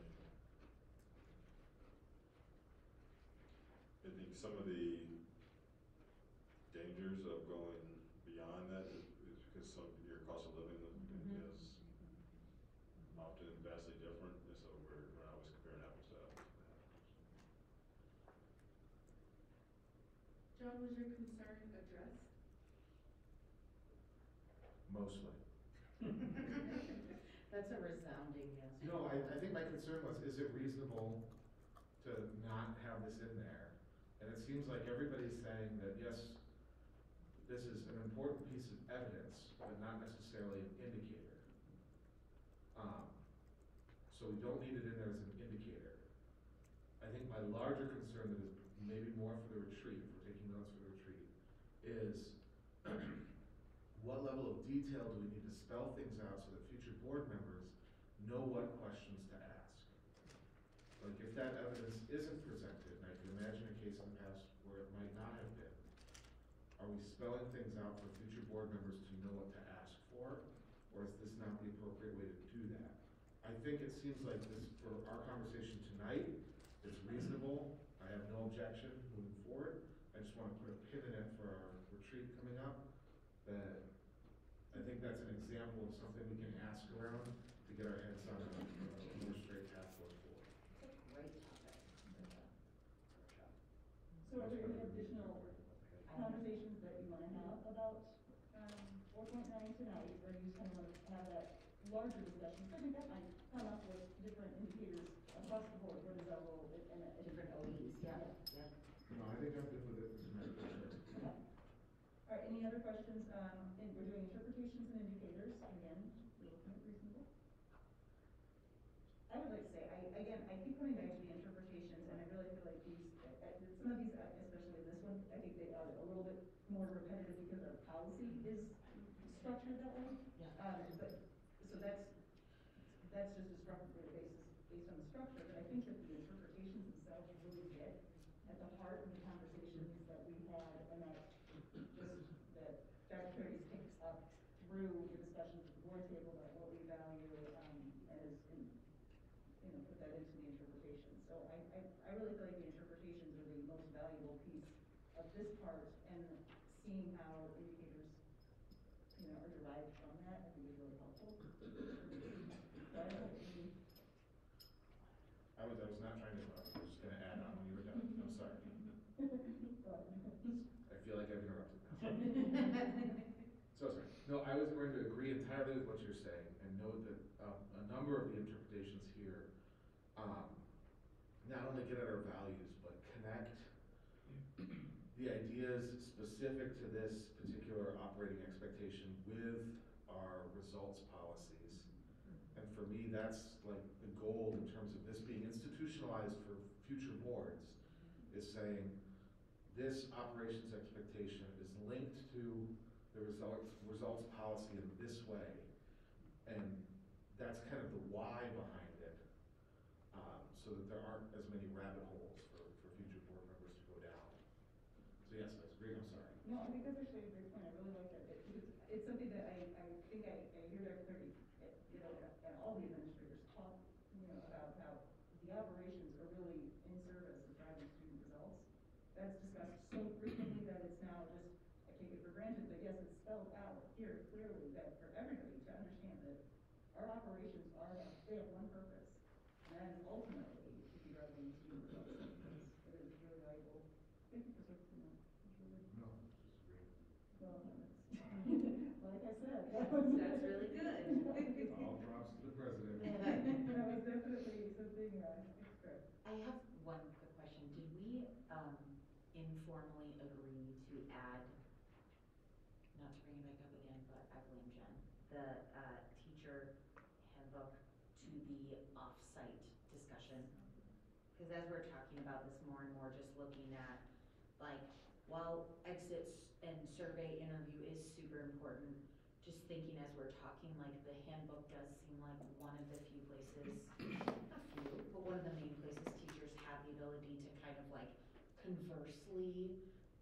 D: I think some of the dangers of going beyond that is because your cost of living is often vastly different, and so we're not always comparing apples to apples.
E: John, was your concern addressed?
G: Mostly.
J: That's a resounding yes.
G: No, I think my concern was, is it reasonable to not have this in there? And it seems like everybody's saying that, yes, this is an important piece of evidence, but not necessarily an indicator. So we don't need it in there as an indicator. I think my larger concern that is maybe more for the retreat, if we're taking notes for the retreat, is what level of detail do we need to spell things out so that future board members know what questions to ask? Like if that evidence isn't presented, and I can imagine a case in the past where it might not have been, are we spelling things out for future board members to know what to ask for? Or is this not the appropriate way to do that? I think it seems like this, for our conversation tonight, it's reasonable. I have no objection moving forward. I just want to put a pin in it for our retreat coming up, that I think that's an example of something we can ask around to get our heads on a more straight path going forward.
J: It's a great topic for the workshop.
A: so are there any additional conversations that you wanna have about, 4.9 tonight, or you just kinda wanna have that larger discussion? So I think that might come up with different indicators across the board, what is our role in
J: Different OEs, yeah.
G: No, I think I'm good with it for tonight, for sure.
A: Okay. All right, any other questions? And we're doing interpretations and indicators, again, we're looking at reasonable. I would like to say, I keep coming back to the interpretations, and I really feel like these, some of these, especially in this one, I think they are a little bit more repetitive because our policy is structured that way.
J: Yeah.
A: But, so that's just a structure based on the structure, but I think that the interpretations themselves really get at the heart of the conversations that we had, and that Dr. Perry's picked up through the discussions at the board table about what we value, and put that into the interpretation. So I really feel like the interpretations are the most valuable piece of this part, and seeing how indicators, are derived from
G: I was not trying to interrupt, I was just gonna add on when you were done, I'm sorry. I feel like I've interrupted now. So sorry. No, I was going to agree entirely with what you're saying and note that a number of the interpretations here not only get at our values, but connect the ideas specific to this particular operating expectation with our results policies. And for me, that's like the goal in terms of this being institutionalized for future boards, is saying this operations expectation is linked to the results policy in this way. And that's kind of the why behind it, so that there aren't as many rabbit holes for future board members to go down. So yes, I agree, I'm sorry.
A: No, I think that's actually a great point. I really like that. It's something that I think I hear that clearly, and all the administrators talk, about how the operations are really in service of driving student results. That's discussed so frequently that it's now just, I take it for granted, but yes, it's spelled out here clearly that for everybody to understand that our operations they have one purpose, and that is ultimately to be driving student results. It is really valuable. Thank you for fixing that. It's really,
G: No, just agree.
A: well, like I said, that was
C: That's really good.
G: All props to the president.
A: that was definitely something extra.
J: I have one quick question. Did we informally agree to add, not to bring it back up again, but I blame Jen, the teacher handbook to the off-site discussion? Because as we're talking about this more and more, just looking at, like, while exits and survey interview is super important, just thinking as we're talking, like, the handbook does seem like one of the few places, a few, but one of the main places teachers have the ability to kind of like conversely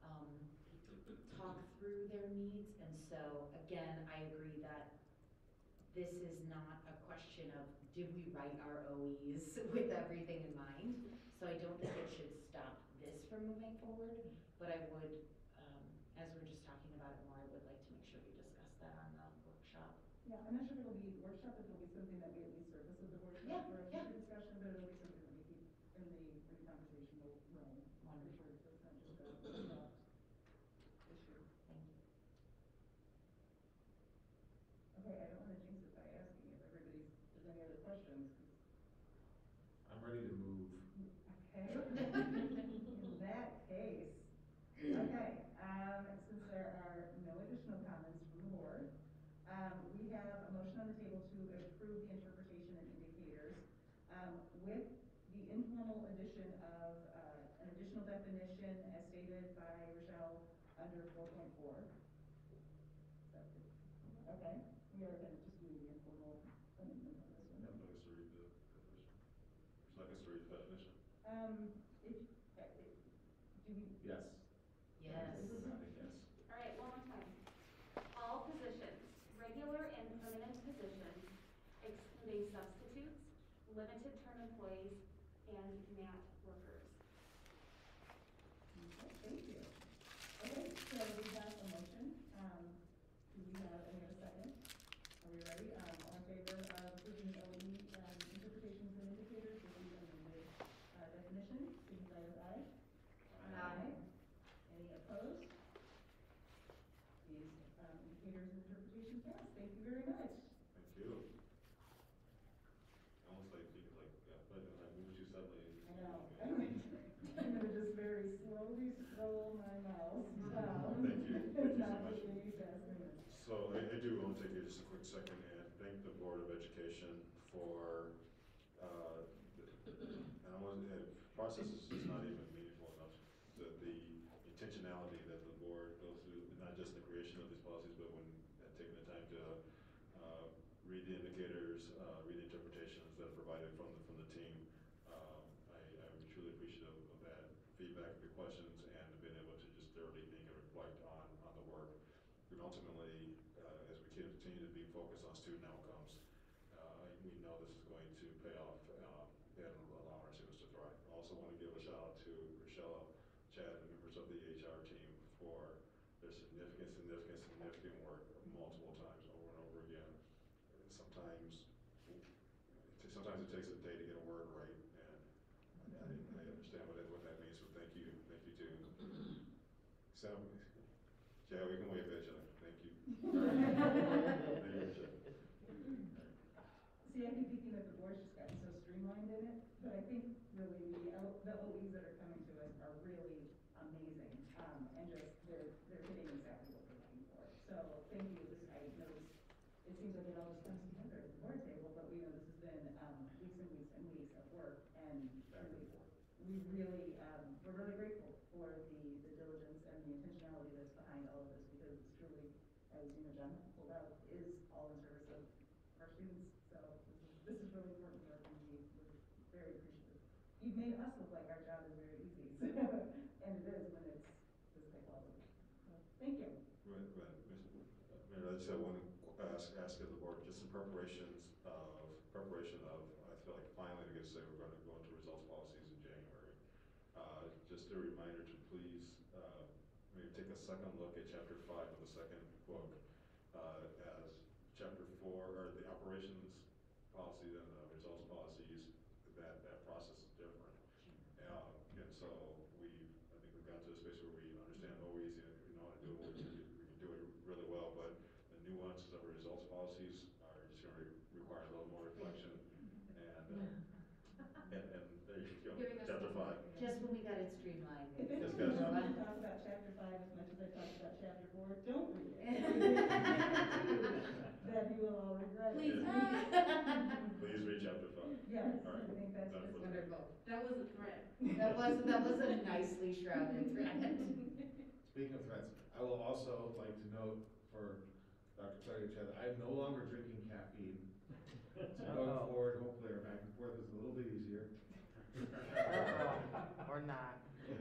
J: talk through their needs. And so again, I agree that this is not a question of did we write our OEs with everything in mind. So I don't think it should stop this from moving forward, but I would, as we're just talking about it more, I would like to make sure we discuss that on the workshop.
A: Yeah, I'm not sure if it'll be workshop, if it'll be something that we at least surface as a workshop for a future discussion, but it'll be something that we keep in the conversational realm.
J: Wonderful.
A: For sure, so it's not just a workshop issue.
J: Thank you.
A: Okay, I don't want to jinx it by asking if there's any other questions.
G: I'm ready to move.
A: Okay. In that case, okay, since there are no additional comments from the board, we have a motion on the table to approve the interpretation and indicators, with the informal addition of, an additional definition as stated by Rochelle under 4.4. Okay, we are going to just do the informal amendment on this one.
D: Yeah, but I guess read the definition. Would you like us to read the definition?
A: Do we?
G: Yes.
J: Yes.
G: Nodding yes.
B: All right, one more time. All positions, regular and permanent positions, excluding substitutes, limited term employees, and MAT workers.
A: Okay, thank you. Okay, so we have a motion. Do we have any other second? Are we ready? All in favor of approving the OE interpretations and indicators with the amended definition, signify with aye. Aye. Any opposed? These indicators and interpretations pass. Thank you very much.
D: Thank you. Almost like you could but I moved too suddenly.
A: I know. I'm gonna just very slowly scroll my mouse down.
D: Thank you. Thank you so
A: Not
D: much.
A: take any fast minutes.
D: So I do want to take just a quick second and thank the Board of Education for, process is just not even meaningful enough. The intentionality that the board goes through, not just the creation of these policies, but when taking the time to read the indicators, read the interpretations that are provided from the team. I'm truly appreciative of that feedback, the questions, and being able to just thoroughly think and reflect on the work. And ultimately, as we continue to be focused on student outcomes, we know this is going to pay off and allow our students to thrive. I also want to give a shout out to Rochelle, Chad, and members of the HR team for their significant work multiple times over and over again. And sometimes sometimes it takes a day to get a word right, and I understand what that means, so thank you too. So, yeah, we can wave at you, thank you. Thank you, Jeff.
A: See, I keep thinking that the board's just gotten so streamlined in it, but I think really the OEs that are coming to us are really amazing, and just, they're hitting exactly what we're looking for. So, thank you, I know it seems like it all just comes together at the board table, but we know this has been, weeks and weeks and weeks of work, and
D: Back and forth.
A: we're really grateful for the diligence and the intentionality that's behind all of this, because it's truly, as you know, John pulled out, is all in service of our students. So this is really important work, and we're very appreciative. You've made us look like our job is very easy, so, and it is when it's this high quality. So, thank you.
D: Right, Mayor, I just have one ask of the board, just in preparation of, I feel like finally I'm gonna say we're gonna go into results policies in January. Just a reminder to please, maybe take a second look at chapter 5 of the second book, as chapter 4, or the operations policy and the results policies, that process is different. And so I think we've got to a space where we understand OEs, and we know how to do it, we can do it really well, but the nuances of our results policies are just going to require a little more reflection, and there you go,
F: Giving us
D: chapter 5.
J: Just when we got it streamlined.
A: If
J: maybe.
A: anyone
D: Yes,
A: wants
D: guys.
A: to talk about chapter 5 as much as I talked about chapter 4, don't read it. That you will all regret.
E: Please
D: Yeah.
E: read it.
D: Please read chapter 5.
A: Yes,
D: All right.
A: I think that's
D: Done
A: just
D: for
J: Wonderful.
E: That was a threat.
J: That was a nicely shrouded threat.
G: Speaking of threats, I will also like to note for Dr. Clary Chad, I'm no longer drinking caffeine. So going forward, hopefully our back and forth is a little bit easier.
K: Or not.
I: Is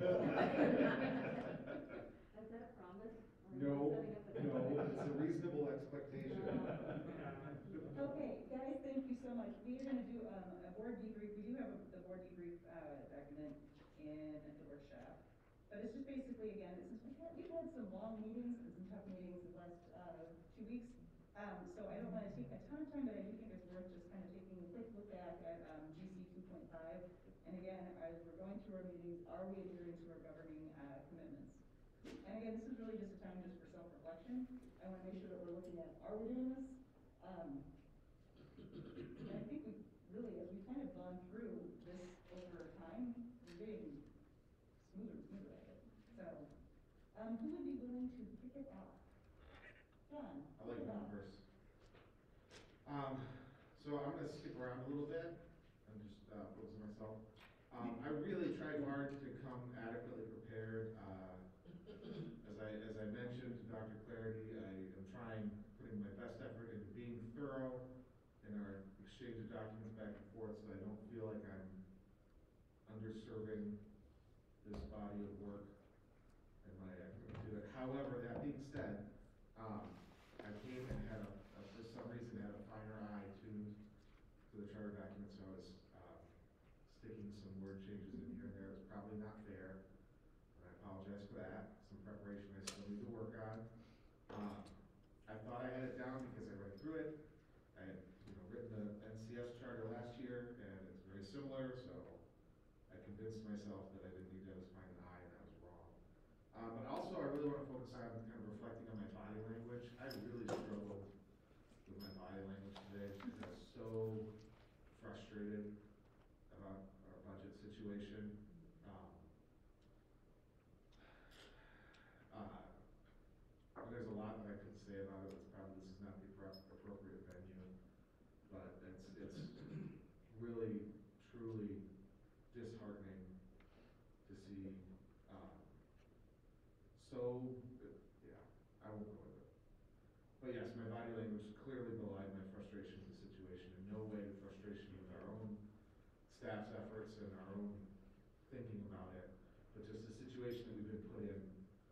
I: that a promise? Or are you
G: No,
I: setting up a-
G: it's a reasonable expectation.
A: Okay, guys, thank you so much. We are gonna do a board debrief. We do have the board debrief document in the workshop. But it's just basically, again, since we've had some long meetings and some tough meetings the last 2 weeks. So I don't wanna take a ton of time, but I do think it's worth just kind of taking a quick look back at GC 2.5. And again, as we're going through our meetings, are we adhering to our governing commitments? And again, this is really just a time just for self-reflection. I wanna make sure that we're looking at, are we doing this? And I think we really, as we've kind of gone through this over time, we're getting smoother and smoother at it. So, who would be willing to kick it off? John?
G: I'd like to
A: kick it
G: go
A: off.
G: first. So I'm gonna skip around a little bit and just focus on myself. I really tried hard to come adequately prepared. As I mentioned to Dr. Clarity, I am putting my best effort into being thorough in our exchange of documents back and forth, so I don't feel like I'm underserving this body of work and my effort to it. However, that being said, I came and had for some reason had a finer eye tuned to the charter document, so I was sticking some word changes in here and there. It's probably not fair, and I apologize for that. Some preparation I still need to work on. I thought I had it down because I read through it. I had written the NCS charter last year, and it's very similar, so I convinced myself that I didn't need to have as fine an eye, and that was wrong. But also, I really want to focus on kind of reflecting on my body language. I really struggled with my body language today because I was so frustrated about our budget situation. There's a lot that I could say about it. This is not the appropriate venue, but it's really, truly disheartening to see. Yeah, I won't go into it. But yes, my body language clearly belied my frustration with the situation. In no way the frustration with our own staff's efforts and our own thinking about it, but just the situation that we've been put in.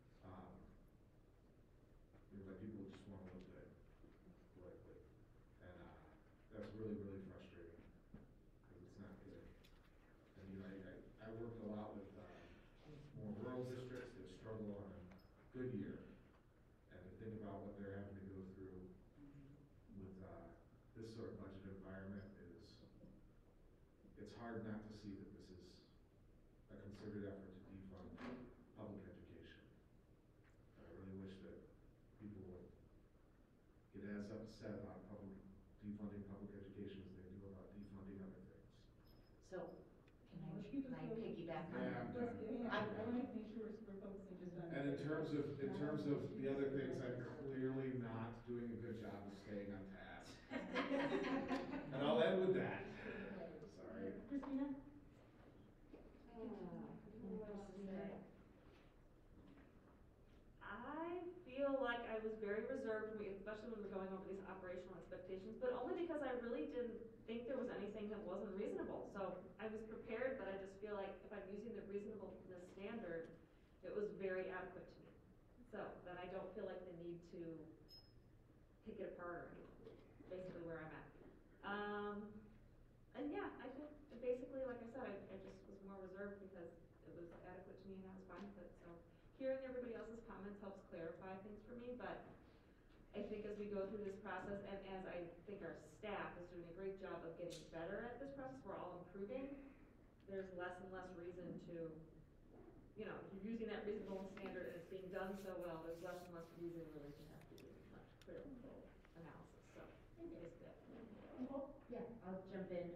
G: By people who just want to look good, politically, and that's really, really frustrating because it's not good. And I worked a lot with more rural districts that struggle on a good year, and to think about what they're having to go through with this sort of budget environment is hard not to see that this is a concerted effort to defund public education. And I really wish that people would get as upset about defunding public education as they do about defunding other things.
J: So,
A: Let's keep
J: can I
A: this going.
J: piggyback on?
G: Yeah, I'm done.
A: I wanna make sure we're focusing just on.
G: And in terms of the other things, I'm clearly not doing a good job of staying on task. And I'll end with that. Sorry.
A: Christina?
F: I feel like I was very reserved, especially when we're going over these operational expectations, but only because I really didn't think there was anything that wasn't reasonable. So I was prepared, but I just feel like if I'm using the reasonableness standard, it was very adequate to me. So that I don't feel like the need to pick it apart or anything, basically where I'm at. And yeah, I think basically, like I said, I just was more reserved because it was adequate to me and I was fine with it. So hearing everybody else's comments helps clarify things for me, but I think as we go through this process, and as I think our staff is doing a great job of getting better at this process, we're all improving, there's less and less reason to, you know, if you're using that reasonable standard and it's being done so well, there's less and less reason really to have to do much critical analysis, so basically that's it.
J: Yeah, I'll jump in.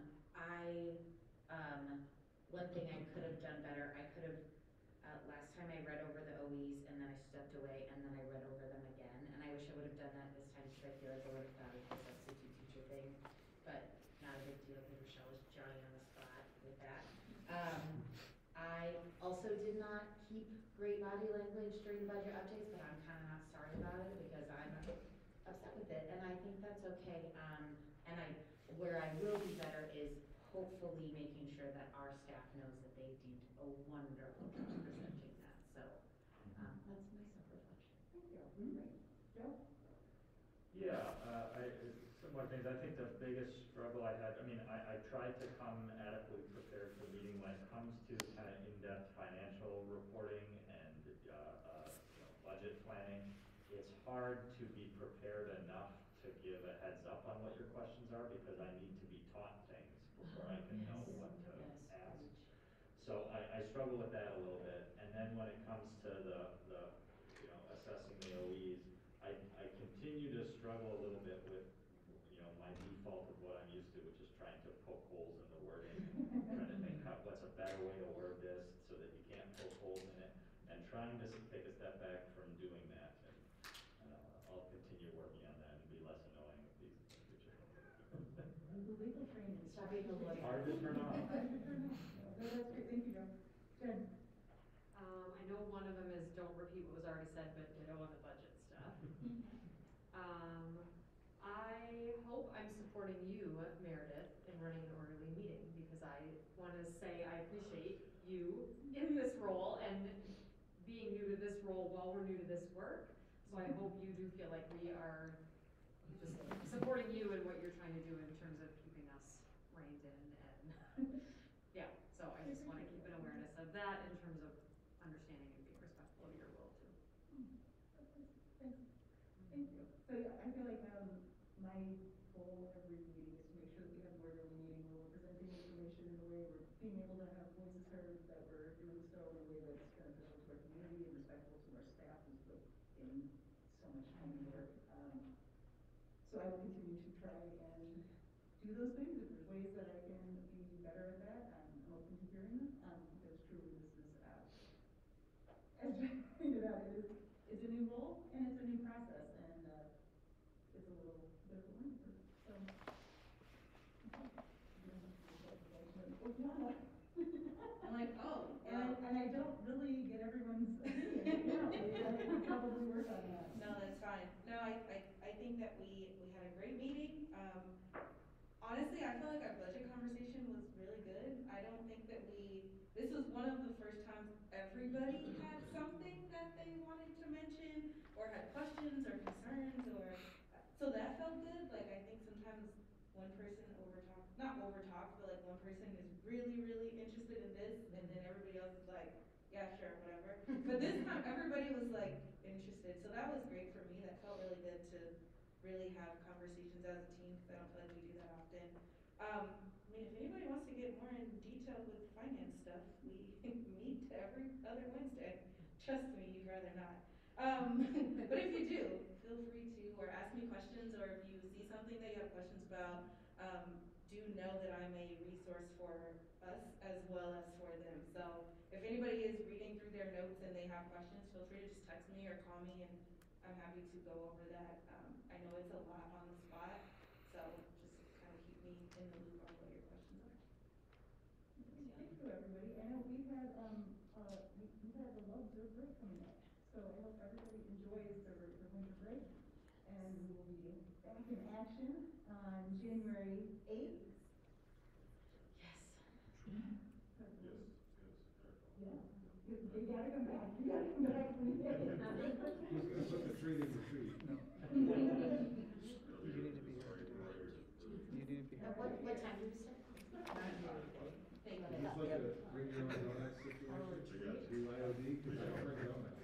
J: One thing I could have done better, I could have, last time I read over the OEs and then I stepped away and then I read over them again. And I wish I would have done that this time because I feel like I would have thought of the substitute teacher thing, but not a big deal because Rochelle was Johnny on the spot with that. I also did not keep great body language during the budget updates, but I'm kind of not sorry about it because I'm upset with it and I think that's okay. Where I will be better is hopefully making sure that our staff knows that they did a wonderful job presenting that. So that's my self-reflection.
A: Thank you. Great. Joe?
H: Yeah, similar things. I think the biggest struggle I had, I tried to come adequately prepared for the meeting when it comes to kind of in-depth financial reporting and budget planning. It's hard to be prepared enough to give a heads up on what your questions are because I need to be taught things before I can know what to ask. So I struggle with that a little bit. And then when it comes to the assessing the OEs, I continue to struggle a little bit with, my default of what I'm used to, which is trying to poke holes in the wording, trying to think what's a better way to word this so that you can't poke holes in it, and trying to take a step back from doing that. And I'll continue working on that and be less annoying with these in the future.
A: The legal training.
J: Stop being a lawyer.
H: Hard to turn off.
A: No, that's great. Thank you, Joe. Jen?
F: I know one of them is don't repeat what was already said, but ditto on the budget stuff. I hope I'm supporting you, Meredith, in running an orderly meeting because I want to say I appreciate you in this role and being new to this role while we're new to this work. So I hope you do feel like we are just supporting you in what you're trying to do in terms of keeping us reined in and yeah. So I just want to keep an awareness of that in terms of understanding and being respectful of your role too.
A: Thanks. Thank you. So yeah, I feel like my goal every meeting is to make sure that we have an orderly meeting where we're presenting information in a way we're being able to have voices heard, that we're doing so in a way that's beneficial to our community and respectful to our staff who's put in so much time and work. So I will continue to try and do those things. If there's ways that I can be better at that, I'm open to hearing them because truly this is, as Jen pointed out, it's a new role and it's a new process and it's a little bit of a learning curve. So,
E: I'm like, oh,
A: and I don't really get everyone's opinion. Yeah, I think we probably work on that.
E: no, that's fine. No, I think that we had a great meeting. Honestly, I feel like our budget conversation was really good. I don't think that this was one of the first times everybody had something that they wanted to mention or had questions or concerns so that felt good. Like I think sometimes one person not overtalks, but like one person is really, really interested in this and then everybody else is like, yeah, sure, whatever. But this time everybody was like interested. So that was great for me. That felt really good to really have conversations as a team because I don't feel like we do that often. If anybody wants to get help with finance stuff. We meet every other Wednesday. Trust me, you'd rather not. But if you do, feel free to, or ask me questions, or if you see something that you have questions about, do know that I'm a resource for us as well as for them. So if anybody is reading through their notes and they have questions, feel free to just text me or call me, and I'm happy to go over that. I know it's a lot on the spot, so just kind of keep me in the loop on what your questions are.
A: Thank you, everybody. I know we've had the Love Their break coming up, so I hope everybody enjoys their winter break. And we will be back in action on January 8th.
C: Yes.
D: Yes,
A: Yeah, you gotta come back, you gotta come back.
G: Who's gonna put the tree in the tree?
K: You need to be here. You need to be here.
C: What time do we start?
G: Is this like a bring your own donuts situation? BYOD, because I don't bring donuts.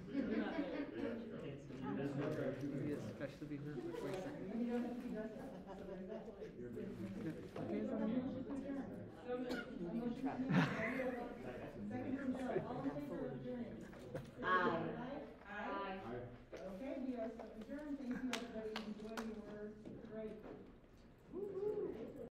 K: He is especially be here for 20 seconds.
A: And you don't have to be dressed up, so there's that.
K: Okay, so I'm here.
A: Second from Joe, all in favor of adjourning?
C: Aye.
A: Aye. Okay, we are adjourned. Thank you, everybody. Enjoy your break.